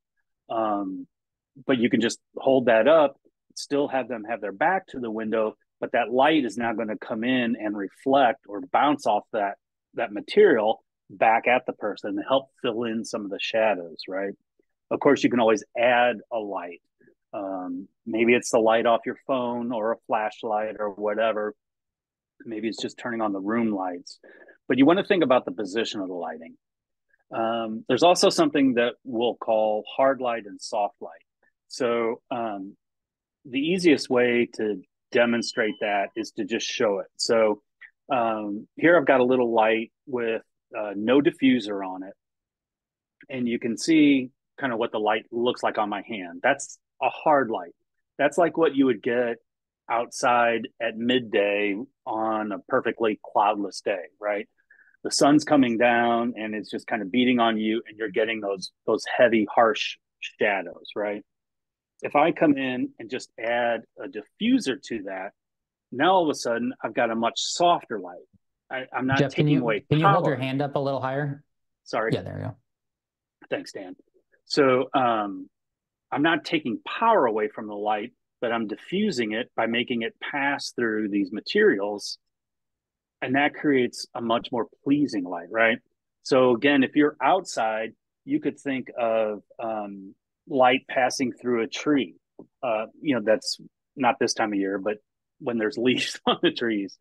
But you can just hold that up, still have them have their back to the window, but that light is now going to come in and reflect or bounce off that material back at the person and help fill in some of the shadows, right? Of course, you can always add a light. Maybe it's the light off your phone or a flashlight or whatever. Maybe it's just turning on the room lights. But you want to think about the position of the lighting. There's also something that we'll call hard light and soft light. So the easiest way to demonstrate that is to just show it. So here I've got a little light with no diffuser on it. And you can see kind of what the light looks like on my hand. That's a hard light. That's like what you would get outside at midday on a perfectly cloudless day, right? The sun's coming down and it's just kind of beating on you, and you're getting those heavy, harsh shadows, right? If I come in and just add a diffuser to that, now all of a sudden I've got a much softer light. I'm not Jeff, taking away can you hold your power. hand up a little higher? Sorry. Yeah, there you go. Thanks, Dan. So I'm not taking power away from the light, but I'm diffusing it by making it pass through these materials. And that creates a much more pleasing light, right? So again, if you're outside, you could think of light passing through a tree. That's not this time of year, but when there's leaves on the trees.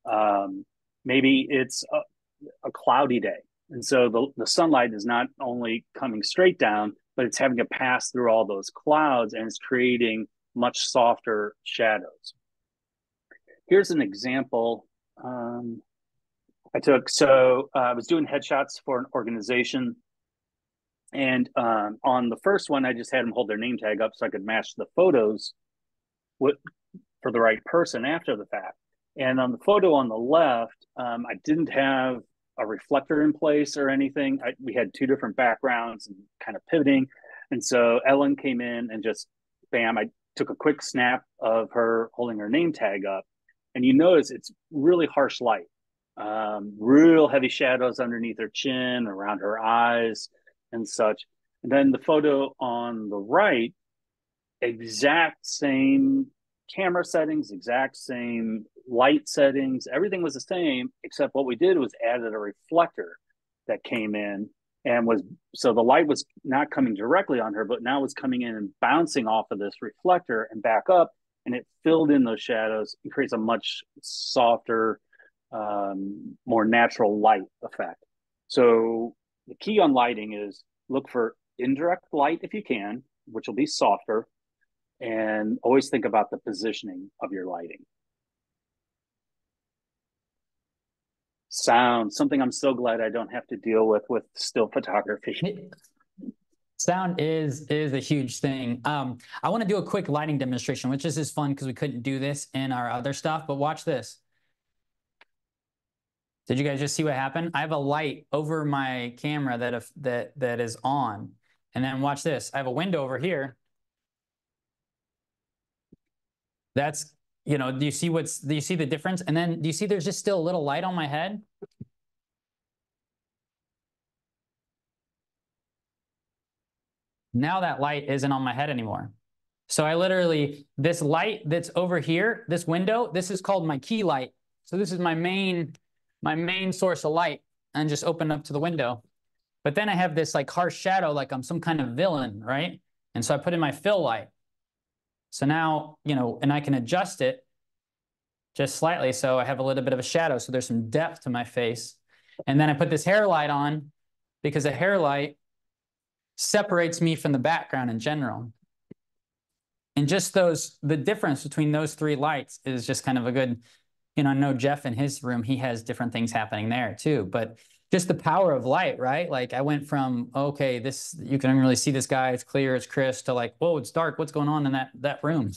Maybe it's a cloudy day. And so the sunlight is not only coming straight down, but it's having to pass through all those clouds, and it's creating much softer shadows. Here's an example I took. So I was doing headshots for an organization. And on the first one, I just had them hold their name tag up so I could match the photos for the right person after the fact. And on the photo on the left, I didn't have a reflector in place or anything. We had two different backgrounds and kind of pivoting. And so Ellen came in and just, bam, I took a quick snap of her holding her name tag up. And you notice it's really harsh light, real heavy shadows underneath her chin, around her eyes and such. And then the photo on the right, exact same camera settings, exact same light settings, everything was the same, except what we did was added a reflector that came in and so the light was not coming directly on her, but now it's coming in and bouncing off of this reflector and back up, and it filled in those shadows and creates a much softer, more natural light effect. So the key on lighting is look for indirect light if you can, which will be softer, and always think about the positioning of your lighting. Sound, something I'm so glad I don't have to deal with still photography. Sound is a huge thing. I want to do a quick lighting demonstration, which is fun because we couldn't do this in our other stuff, but watch this. Did you guys just see what happened? I have a light over my camera that is on. And then watch this. I have a window over here. That's, do you see the difference? And then do you see there's just still a little light on my head? Now that light isn't on my head anymore. So I literally, this light that's over here, this window, this is called my key light. So this is my main source of light, and just open up to the window. But then I have this like harsh shadow, like I'm some kind of villain, right? And so I put in my fill light. So now, and I can adjust it just slightly. So I have a little bit of a shadow. So there's some depth to my face. And then I put this hair light on because a hair light separates me from the background in general. And just the difference between those three lights is just kind of a good, I know Jeff in his room, he has different things happening there too, but just the power of light, right? Like I went from, okay, you can really see this guy, it's clear, it's crisp, to like, whoa, it's dark, what's going on in that room,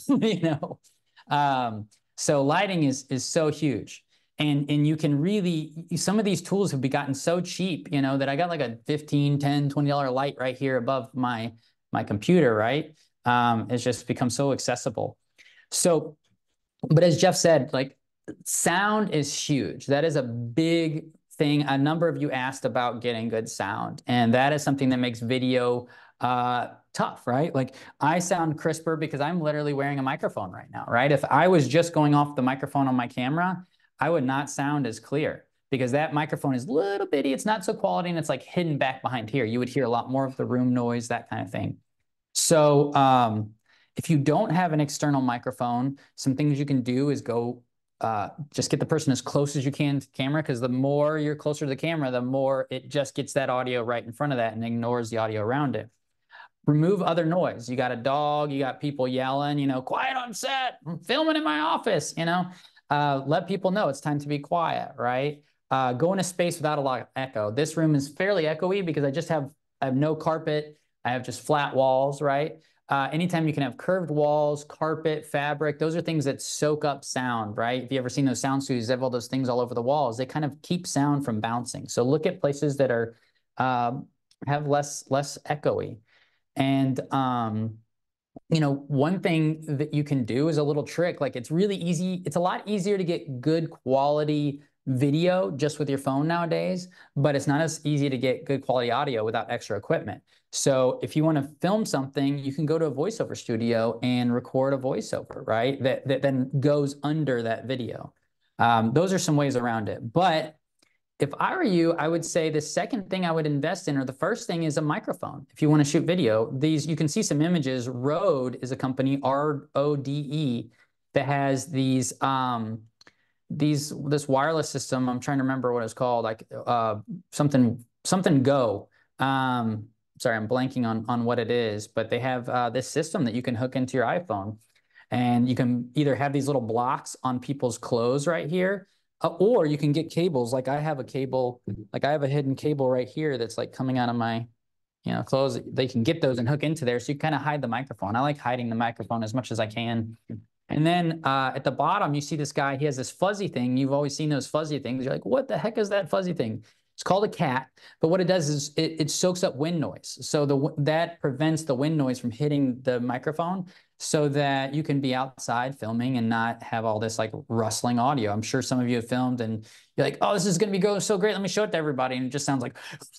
So lighting is so huge. And you can really, some of these tools have gotten so cheap, that I got like a $15, $10, $20 light right here above my computer, right? It's just become so accessible. So, but as Jeff said, like sound is huge. That is a big thing. A number of you asked about getting good sound, and that is something that makes video tough, right? Like I sound crisper because I'm literally wearing a microphone right now, right? If I was just going off the microphone on my camera, I would not sound as clear because that microphone is little bitty. It's not so quality, and it's like hidden back behind here. You would hear a lot more of the room noise, that kind of thing. So if you don't have an external microphone, some things you can do is go just get the person as close as you can to the camera, because the more you're closer to the camera, the more it just gets that audio right in front of that and ignores the audio around it. Remove other noise. You got a dog, you got people yelling, quiet on set, I'm filming in my office, let people know it's time to be quiet, right? Go in a space without a lot of echo. This room is fairly echoey because I have no carpet. I have just flat walls, right? Anytime you can have curved walls, carpet, fabric, those are things that soak up sound, right? If you ever seen those sound studios, they have all those things all over the walls. They kind of keep sound from bouncing. So look at places that are have less echoey. And one thing that you can do is a little trick. Like it's really easy. It's a lot easier to get good quality video just with your phone nowadays, but it's not as easy to get good quality audio without extra equipment. So if you want to film something, you can go to a voiceover studio and record a voiceover, right? That then goes under that video. Those are some ways around it. But if I were you, I would say the second thing I would invest in, or the first thing, is a microphone. If you want to shoot video, you can see some images. Rode is a company, RODE, that has this wireless system. I'm trying to remember what it's called, like something Go. Sorry, I'm blanking on what it is, but they have this system that you can hook into your iPhone, and you can either have these little blocks on people's clothes right here, or you can get cables. Like I have a cable, like I have a hidden cable right here that's like coming out of my, clothes. They can get those and hook into there, so you kind of hide the microphone. I like hiding the microphone as much as I can. And then at the bottom, you see this guy. He has this fuzzy thing. You've always seen those fuzzy things. You're like, what the heck is that fuzzy thing? It's called a cat. But what it does is it soaks up wind noise. So that prevents the wind noise from hitting the microphone, so that you can be outside filming and not have all this like rustling audio. I'm sure some of you have filmed and you're like, oh, this is going to be going so great. Let me show it to everybody. And it just sounds like,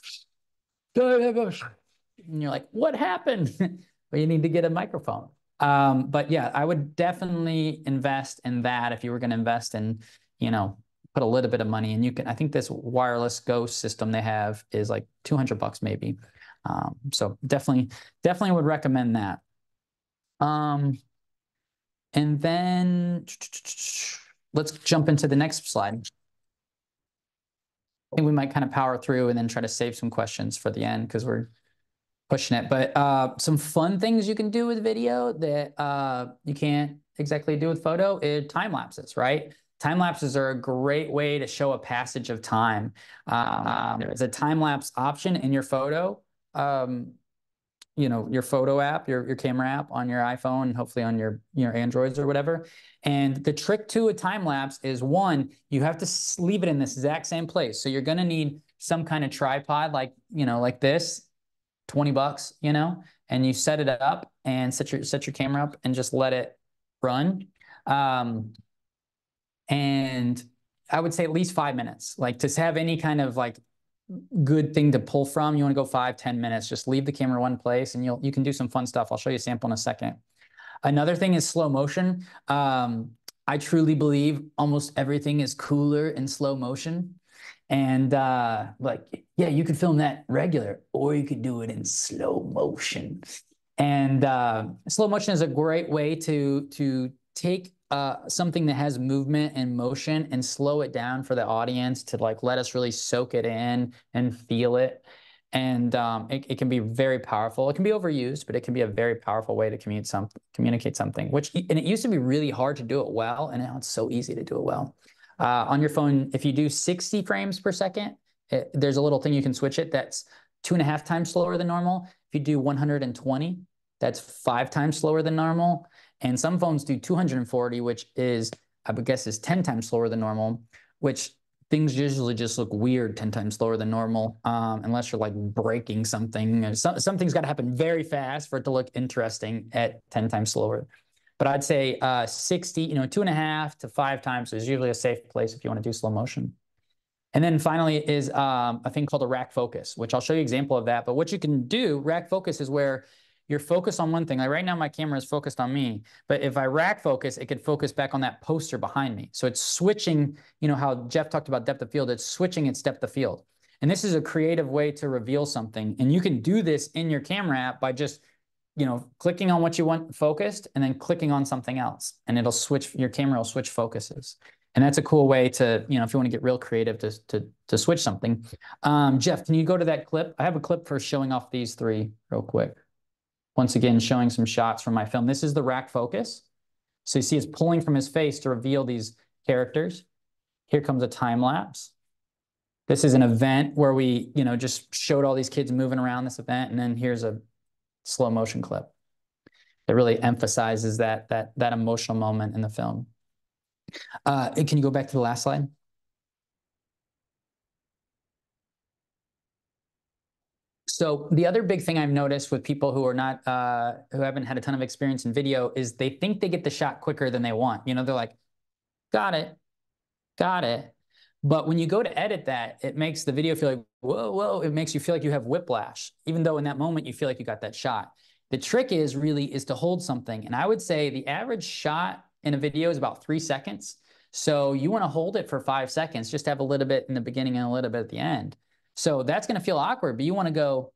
and you're like, what happened? Well, you need to get a microphone. But yeah, I would definitely invest in that if you were going to invest in, put a little bit of money. And I think this wireless Go system they have is like $200 maybe. So definitely would recommend that. And then let's jump into the next slide. I think we might kind of power through and then try to save some questions for the end because we're pushing it. But some fun things you can do with video that you can't exactly do with photo is time lapses, right? Time lapses are a great way to show a passage of time. There's a time lapse option in your photo. Your photo app, your camera app on your iPhone, and hopefully on your Androids or whatever. And the trick to a time lapse is, one, you have to leave it in this exact same place. So you're going to need some kind of tripod, like this, $20, and you set it up and set your camera up and just let it run. And I would say at least 5 minutes, like to have any kind of like good thing to pull from. You want to go 5-10 minutes, just leave the camera one place and you can do some fun stuff. I'll show you a sample in a second. Another thing is slow motion. I truly believe almost everything is cooler in slow motion. And yeah, you could film that regular, or you could do it in slow motion. And slow motion is a great way to take something that has movement and motion and slow it down for the audience to like let us really soak it in and feel it. And it can be very powerful. It can be overused, but it can be a very powerful way to communicate something, and it used to be really hard to do it well, and now it's so easy to do it well. On your phone, if you do 60 frames per second, there's a little thing you can switch it that's 2.5 times slower than normal. If you do 120, that's 5 times slower than normal. And some phones do 240, which is, I would guess, is 10 times slower than normal, which things usually just look weird 10 times slower than normal, unless you're like breaking something. Something's got to happen very fast for it to look interesting at 10 times slower. But I'd say 60, 2.5 to 5 times is usually a safe place if you want to do slow motion. And then finally is a thing called a rack focus, which I'll show you an example of that. But what you can do, rack focus, is where you're focused on one thing. Like right now, my camera is focused on me. But if I rack focus, it could focus back on that poster behind me. So it's switching, how Jeff talked about depth of field, it's switching its depth of field. And this is a creative way to reveal something. And you can do this in your camera app by just, clicking on what you want focused and then clicking on something else. And it'll switch, your camera will switch focuses. And that's a cool way to, if you want to get real creative to switch something. Jeff, can you go to that clip? I have a clip for showing off these 3 real quick. Once again, showing some shots from my film. This is the rack focus. So you see it's pulling from his face to reveal these characters. Here comes a time lapse. This is an event where we, just showed all these kids moving around this event. And then here's a slow motion clip that really emphasizes that emotional moment in the film. Can you go back to the last slide? So the other big thing I've noticed with people who are not, who haven't had a ton of experience in video is they think they get the shot quicker than they want. They're like, got it. But when you go to edit that, it makes the video feel like, whoa. It makes you feel like you have whiplash, even though in that moment you feel like you got that shot. The trick is to hold something. And I would say the average shot in a video is about 3 seconds. So you want to hold it for 5 seconds, just have a little bit in the beginning and a little bit at the end. So that's going to feel awkward, but you want to go.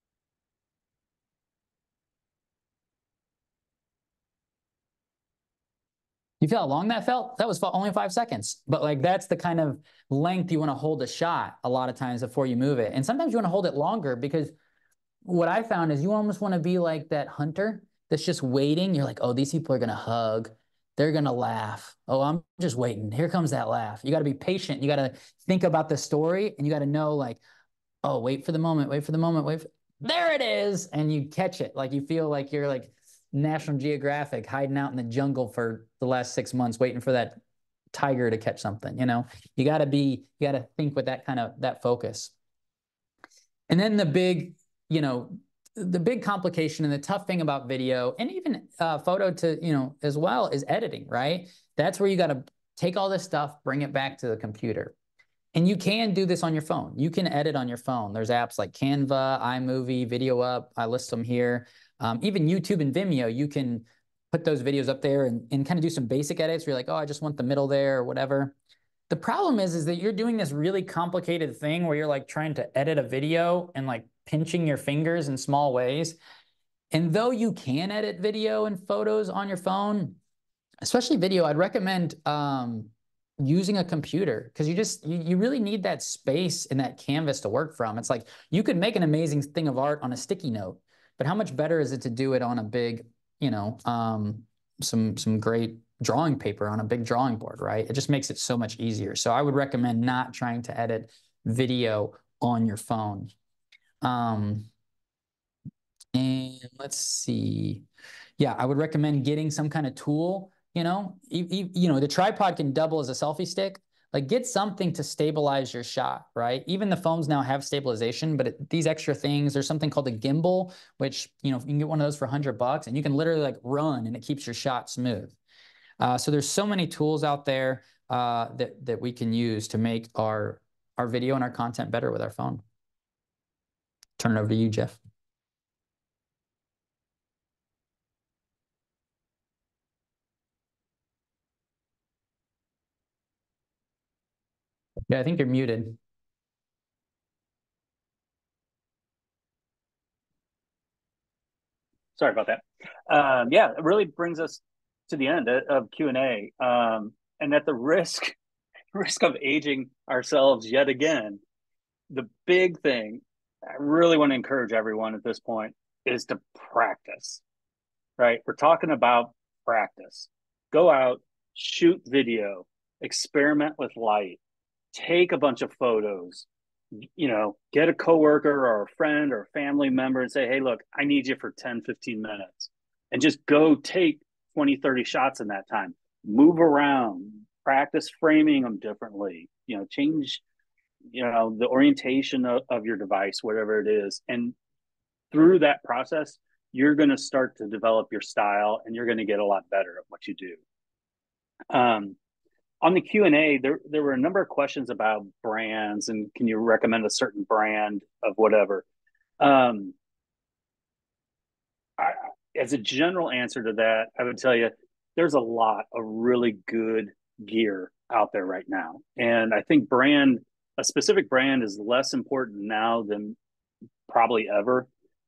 You feel how long that felt? That was only 5 seconds. But like that's the kind of length you want to hold a shot a lot of times before you move it. And sometimes you want to hold it longer because what I found is you almost want to be like that hunter that's just waiting. You're like, oh, these people are going to hug. They're going to laugh. Oh, I'm just waiting. Here comes that laugh. You got to be patient. You got to think about the story and you got to know like, oh, wait for the moment, there it is. And you catch it. Like you feel like you're like National Geographic hiding out in the jungle for the last 6 months, waiting for that tiger to catch something. You got to think with that focus. And then the big complication and the tough thing about video and even photo as well is editing, right? That's where you got to take all this stuff, bring it back to the computer. And you can do this on your phone. You can edit on your phone. There's apps like Canva, iMovie, Video Up. I list them here. Even YouTube and Vimeo, you can put those videos up there and kind of do some basic edits where you're like, oh, I just want the middle there or whatever. The problem is that you're doing this really complicated thing where you're like trying to edit a video and like pinching your fingers in small ways. And though you can edit video and photos on your phone, especially video, I'd recommend using a computer because you really need that space and that canvas to work from. It's like you could make an amazing thing of art on a sticky note, but how much better is it to do it on a big, some great drawing paper on a big drawing board, right? It just makes it so much easier. So I would recommend not trying to edit video on your phone. And let's see. Yeah, I would recommend getting some kind of tool. The tripod can double as a selfie stick. Like get something to stabilize your shot, right? Even the phones now have stabilization, but these extra things, there's something called a gimbal, which, you can get one of those for $100 and you can literally like run and it keeps your shot smooth. So there's so many tools out there that we can use to make our video and our content better with our phone. Turn it over to you, Jeff. Yeah, I think you're muted. Sorry about that. Yeah, it really brings us to the end of Q&A. And at the risk of aging ourselves yet again, the big thing I really want to encourage everyone at this point is to practice, right? We're talking about practice. Go out, shoot video, experiment with light, take a bunch of photos, get a coworker or a friend or a family member and say, hey, look, I need you for 10, 15 minutes. And just go take 20, 30 shots in that time. Move around, practice framing them differently, change, the orientation of your device, whatever it is. And through that process, you're going to start to develop your style and you're going to get a lot better at what you do. On the Q&A, there were a number of questions about brands and can you recommend a certain brand of whatever. As a general answer to that, I would tell you there's a lot of really good gear out there right now. And I think a specific brand is less important now than probably ever.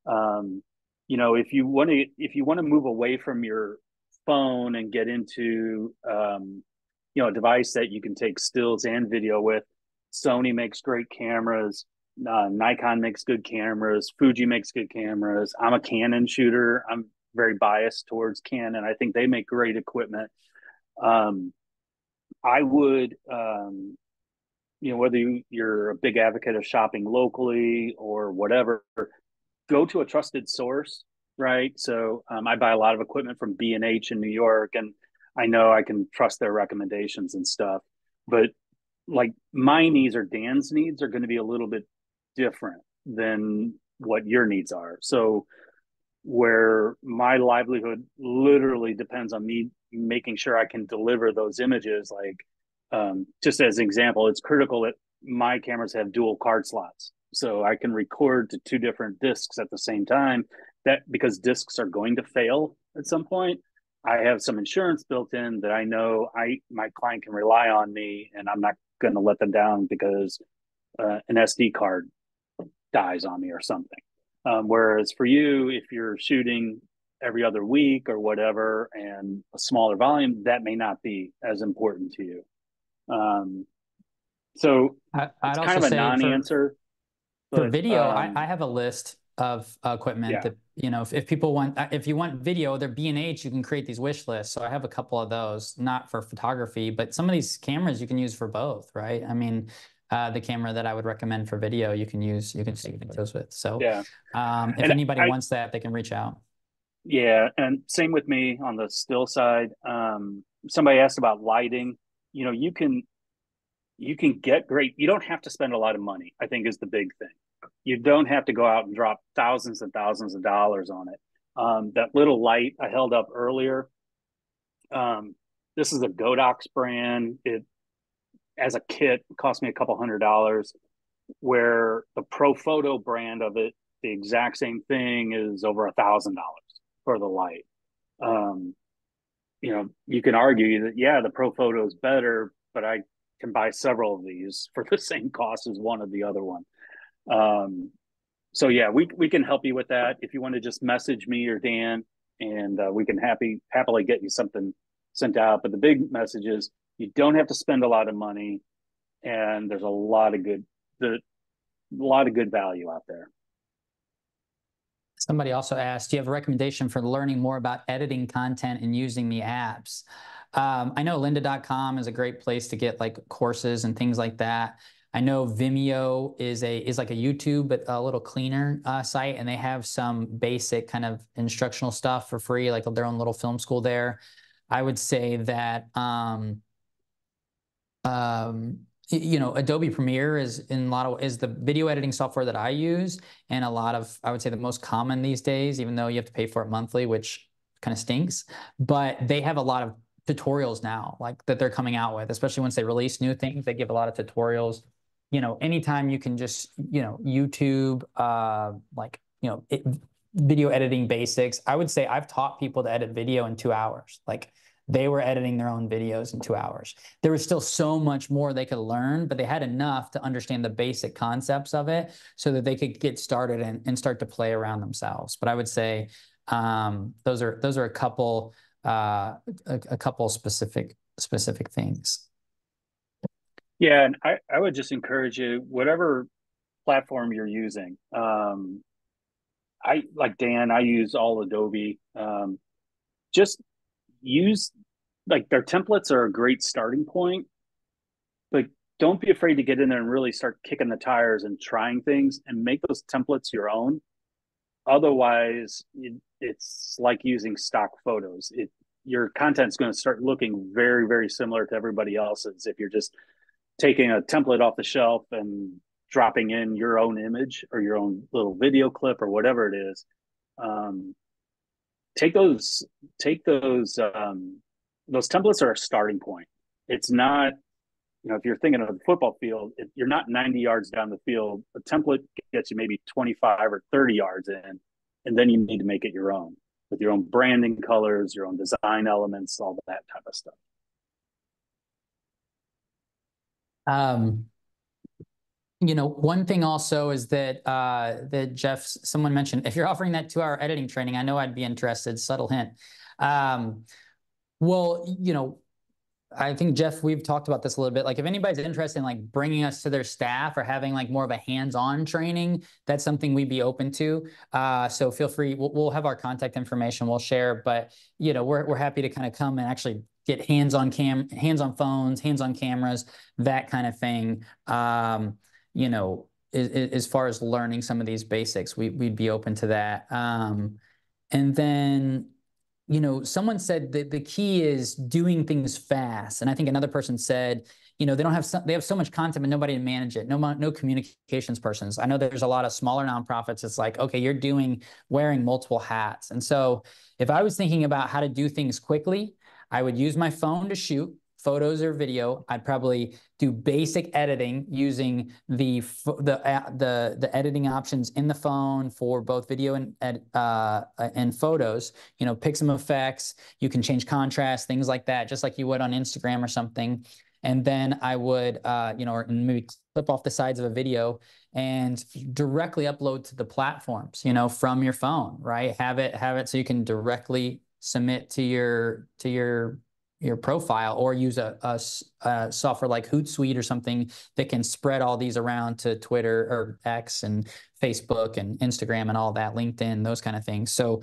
If you want to move away from your phone and get into a device that you can take stills and video with, Sony makes great cameras. Nikon makes good cameras. Fuji makes good cameras. I'm a Canon shooter. I'm very biased towards Canon. I think they make great equipment. I would, whether you're a big advocate of shopping locally or whatever, go to a trusted source, right? So I buy a lot of equipment from B&H in New York, and I know I can trust their recommendations and stuff. But like my needs or Dan's needs are going to be a little bit different than what your needs are. So where my livelihood literally depends on me making sure I can deliver those images, just as an example, it's critical that my cameras have dual card slots. So I can record to two different discs at the same time, that because discs are going to fail at some point. I have some insurance built in that I know my client can rely on me, and I'm not going to let them down because an SD card dies on me or something. Whereas for you, if you're shooting every other week or whatever and a smaller volume, that may not be as important to you. So I'd it's kind also of a say non-answer. for But video, I have a list of equipment yeah, that, if you want video, they're B&H, you can create these wish lists. So I have a couple of those, not for photography, but some of these cameras you can use for both, right? I mean, the camera that I would recommend for video, you can see those with. So yeah. if And anybody wants that, they can reach out. yeah, and same with me on the still side. Somebody asked about lighting. You can get great. You don't have to spend a lot of money, I think is the big thing. You don't have to go out and drop thousands and thousands of dollars on it. That little light I held up earlier, this is a Godox brand. It, as a kit, cost me a couple $100, where the Pro Photo brand of it, the exact same thing, is over $1,000 for the light. You can argue that, yeah, the Pro Photo is better, but I can buy several of these for the same cost as one of the other one. So yeah, we can help you with that. If you want to just message me or Dan, and we can happily get you something sent out. But the big message is you don't have to spend a lot of money, and there's a lot of good value out there. Somebody also asked, do you have a recommendation for learning more about editing content and using the apps? I know lynda.com is a great place to get like courses and things like that. I know Vimeo is like a YouTube, but a little cleaner site, and they have some basic kind of instructional stuff for free, like their own little film school there. I would say that Adobe Premiere is the video editing software that I use, and I would say the most common these days, even though you have to pay for it monthly, which kind of stinks. But they have a lot of tutorials now, like that they're coming out with, especially once they release new things. They give a lot of tutorials. Anytime you can just, YouTube, video editing basics. I would say I've taught people to edit video in 2 hours. Like they were editing their own videos in 2 hours. There was still so much more they could learn, but they had enough to understand the basic concepts of it so that they could get started and start to play around themselves. But I would say those are a couple specific things. Yeah, and I would just encourage you, whatever platform you're using. I like Dan, I use all Adobe. Just use like their templates are a great starting point, but don't be afraid to get in there and really start kicking the tires and trying things and make those templates your own. Otherwise, it's like using stock photos. Your content's going to start looking very, very similar to everybody else's if you're just taking a template off the shelf and dropping in your own image or your own little video clip or whatever it is. Um, take those those templates are a starting point. It's not, if you're thinking of the football field, you're not 90 yards down the field. A template gets you maybe 25 or 30 yards in, and then you need to make it your own with your own branding colors, your own design elements, all that type of stuff. One thing also is that someone mentioned, if you're offering that 2-hour editing training, I know I'd be interested. Subtle hint. Well, I think, Jeff, we've talked about this a little bit. Like if anybody's interested in like bringing us to their staff or having like more of a hands-on training, that's something we'd be open to. So feel free. We'll have our contact information. We'll share, but we're happy to kind of come and actually get hands-on phones, hands-on cameras, that kind of thing. As far as learning some of these basics, we'd be open to that. And then someone said that the key is doing things fast. And I think another person said, they have so much content, but nobody to manage it. No communications persons. I know there's a lot of smaller nonprofits. It's like, okay, you're wearing multiple hats. And so if I was thinking about how to do things quickly, I would use my phone to shoot photos or video. I'd probably do basic editing using the editing options in the phone for both video and photos. Pick some effects. You can change contrast, things like that, just like you would on Instagram or something. And then I would, or maybe clip off the sides of a video and directly upload to the platforms, from your phone, right? Have it so you can directly submit to your profile, or use a software like Hootsuite or something that can spread all these around to Twitter or X and Facebook and Instagram and all that, LinkedIn, those kind of things. So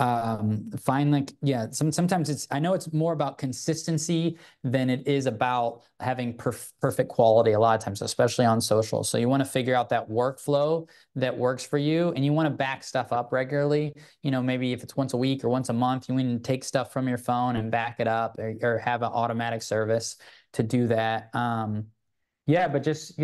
sometimes I know it's more about consistency than it is about having perfect quality a lot of times, especially on social. So you want to figure out that workflow that works for you, and you want to back stuff up regularly. Maybe if it's once a week or once a month, you want to take stuff from your phone and back it up, or have an automatic service to do that. But just,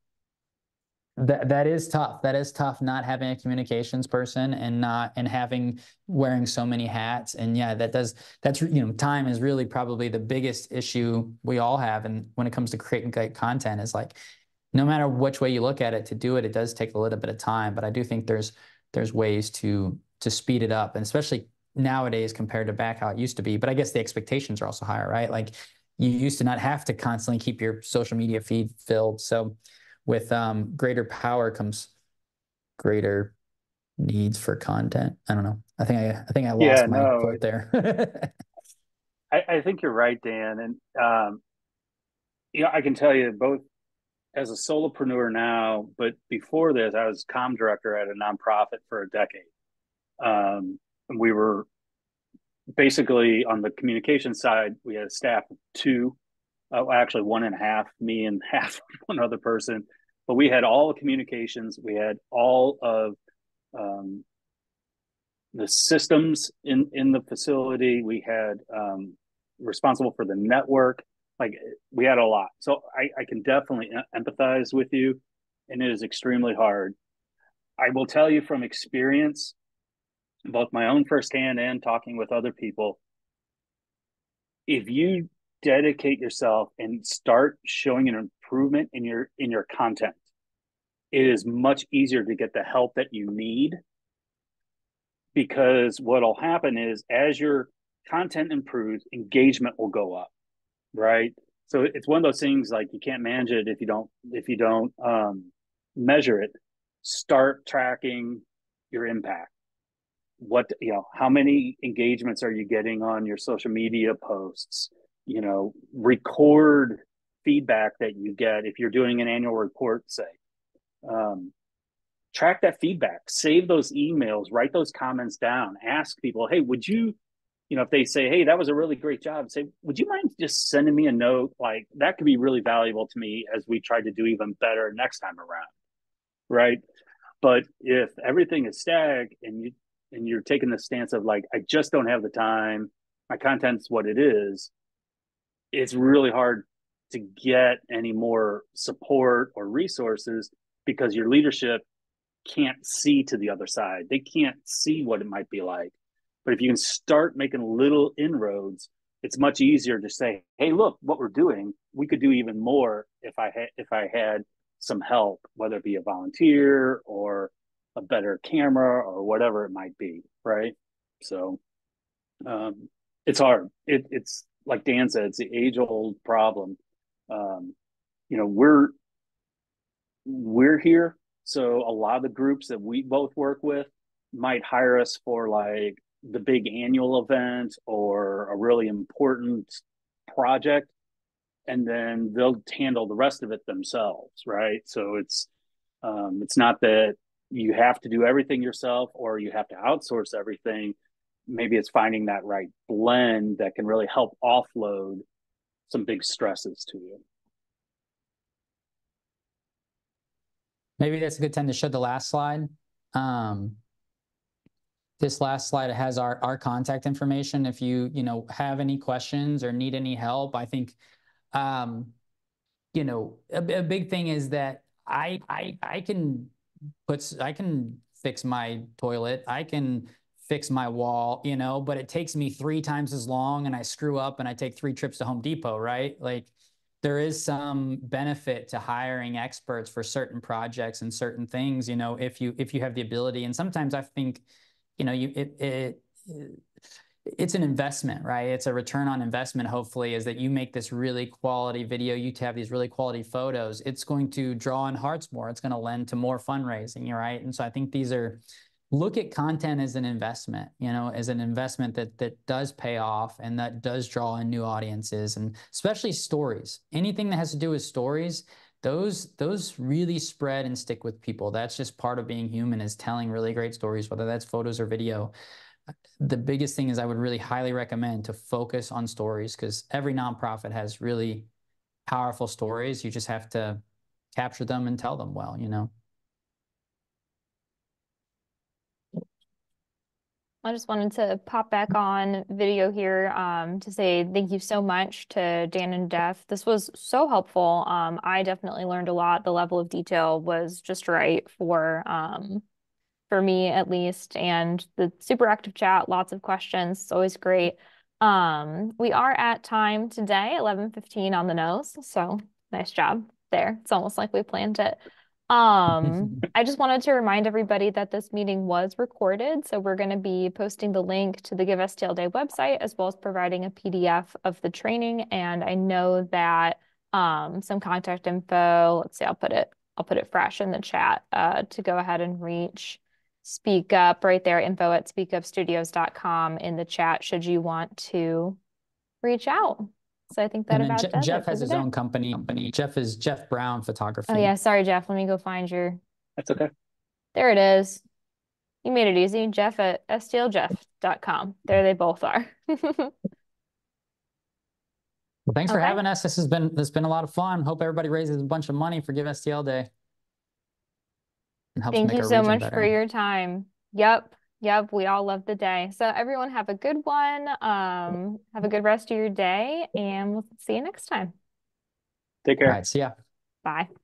that is tough. That is tough, not having a communications person and wearing so many hats. And time is really probably the biggest issue we all have. And when it comes to creating great content, is like, no matter which way you look at it, to do it, it does take a little bit of time. But I do think there's ways to speed it up, and especially nowadays compared to back how it used to be. But I guess the expectations are also higher, right? Like you used to not have to constantly keep your social media feed filled. So with greater power comes greater needs for content. I don't know. I think I lost my quote there. I think you're right, Dan. And I can tell you, both as a solopreneur now, but before this, I was comm director at a nonprofit for a decade. And we were basically on the communication side, we had a staff of 2, actually 1.5, me and half one other person. But we had all the communications. We had all of the systems in the facility. We had responsible for the network. Like we had a lot. So I can definitely empathize with you, and it is extremely hard. I will tell you from experience, both my own firsthand and talking with other people, if you dedicate yourself and start showing an improvement in your content, it is much easier to get the help that you need. Because what'll happen is, as your content improves, engagement will go up, right? So it's one of those things, like, you can't manage it if you don't measure it. Start tracking your impact. How many engagements are you getting on your social media posts? Record feedback that you get if you're doing an annual report, say. track that feedback, save those emails, write those comments down, ask people, hey, would you, if they say, hey, that was a really great job, say, would you mind just sending me a note? Like that could be really valuable to me as we try to do even better next time around. Right. But if everything is stagnant and you're taking the stance of like, I just don't have the time, my content's what it is, it's really hard to get any more support or resources because your leadership can't see to the other side. They can't see what it might be like. But if you can start making little inroads, it's much easier to say, "Hey, look, what we're doing, we could do even more if I had some help, whether it be a volunteer or a better camera or whatever it might be." Right? So it's hard. It's like Dan said, it's the age old problem. Um, you know, we're here. So a lot of the groups that we both work with might hire us for like the big annual event or a really important project, and then they'll handle the rest of it themselves, right? So it's not that you have to do everything yourself or you have to outsource everything. Maybe it's finding that right blend that can really help offload some big stresses to you. Maybe that's a good time to show the last slide. This last slide has our contact information. If you have any questions or need any help, I think a big thing is that I can fix my toilet, I can fix my wall, but it takes me 3 times as long, and I screw up and I take 3 trips to Home Depot, right? Like there is some benefit to hiring experts for certain projects and certain things, if you have the ability. And sometimes I think, it's an investment, right? It's a return on investment, hopefully, is that you make this really quality video, you have these really quality photos. It's going to draw in hearts more. It's going to lend to more fundraising, right? And so I think look at content as an investment, as an investment that does pay off and that does draw in new audiences, and especially stories. Anything that has to do with stories, those really spread and stick with people. That's just part of being human, is telling really great stories, whether that's photos or video. The biggest thing is I would really highly recommend to focus on stories, because every nonprofit has really powerful stories. You just have to capture them and tell them well, I just wanted to pop back on video here to say thank you so much to Dan and Jeff. This was so helpful. I definitely learned a lot. The level of detail was just right for me at least, and the super active chat, lots of questions. It's always great. We are at time today, 11:15 on the nose, so nice job there. It's almost like we planned it. I just wanted to remind everybody that this meeting was recorded, so we're going to be posting the link to the Give STL Day website, as well as providing a PDF of the training. And I know that some contact info, let's see, I'll put it fresh in the chat to go ahead and reach Speak Up right there, info@speakupstudios.com in the chat should you want to reach out. So I think that about does Jeff it for has his today. own company. Jeff is Jeff Brown Photography. Oh yeah, sorry, Jeff. Let me go find your. That's okay. There it is. You made it easy. Jeff at stljeff.com. There they both are. Well, thanks for having us. This has been a lot of fun. Hope everybody raises a bunch of money for Give STL Day and helps Thank make you our so region much better. for your time. Yep. We all love the day. So everyone have a good one. Have a good rest of your day, and we'll see you next time. Take care. All right, see ya. Bye.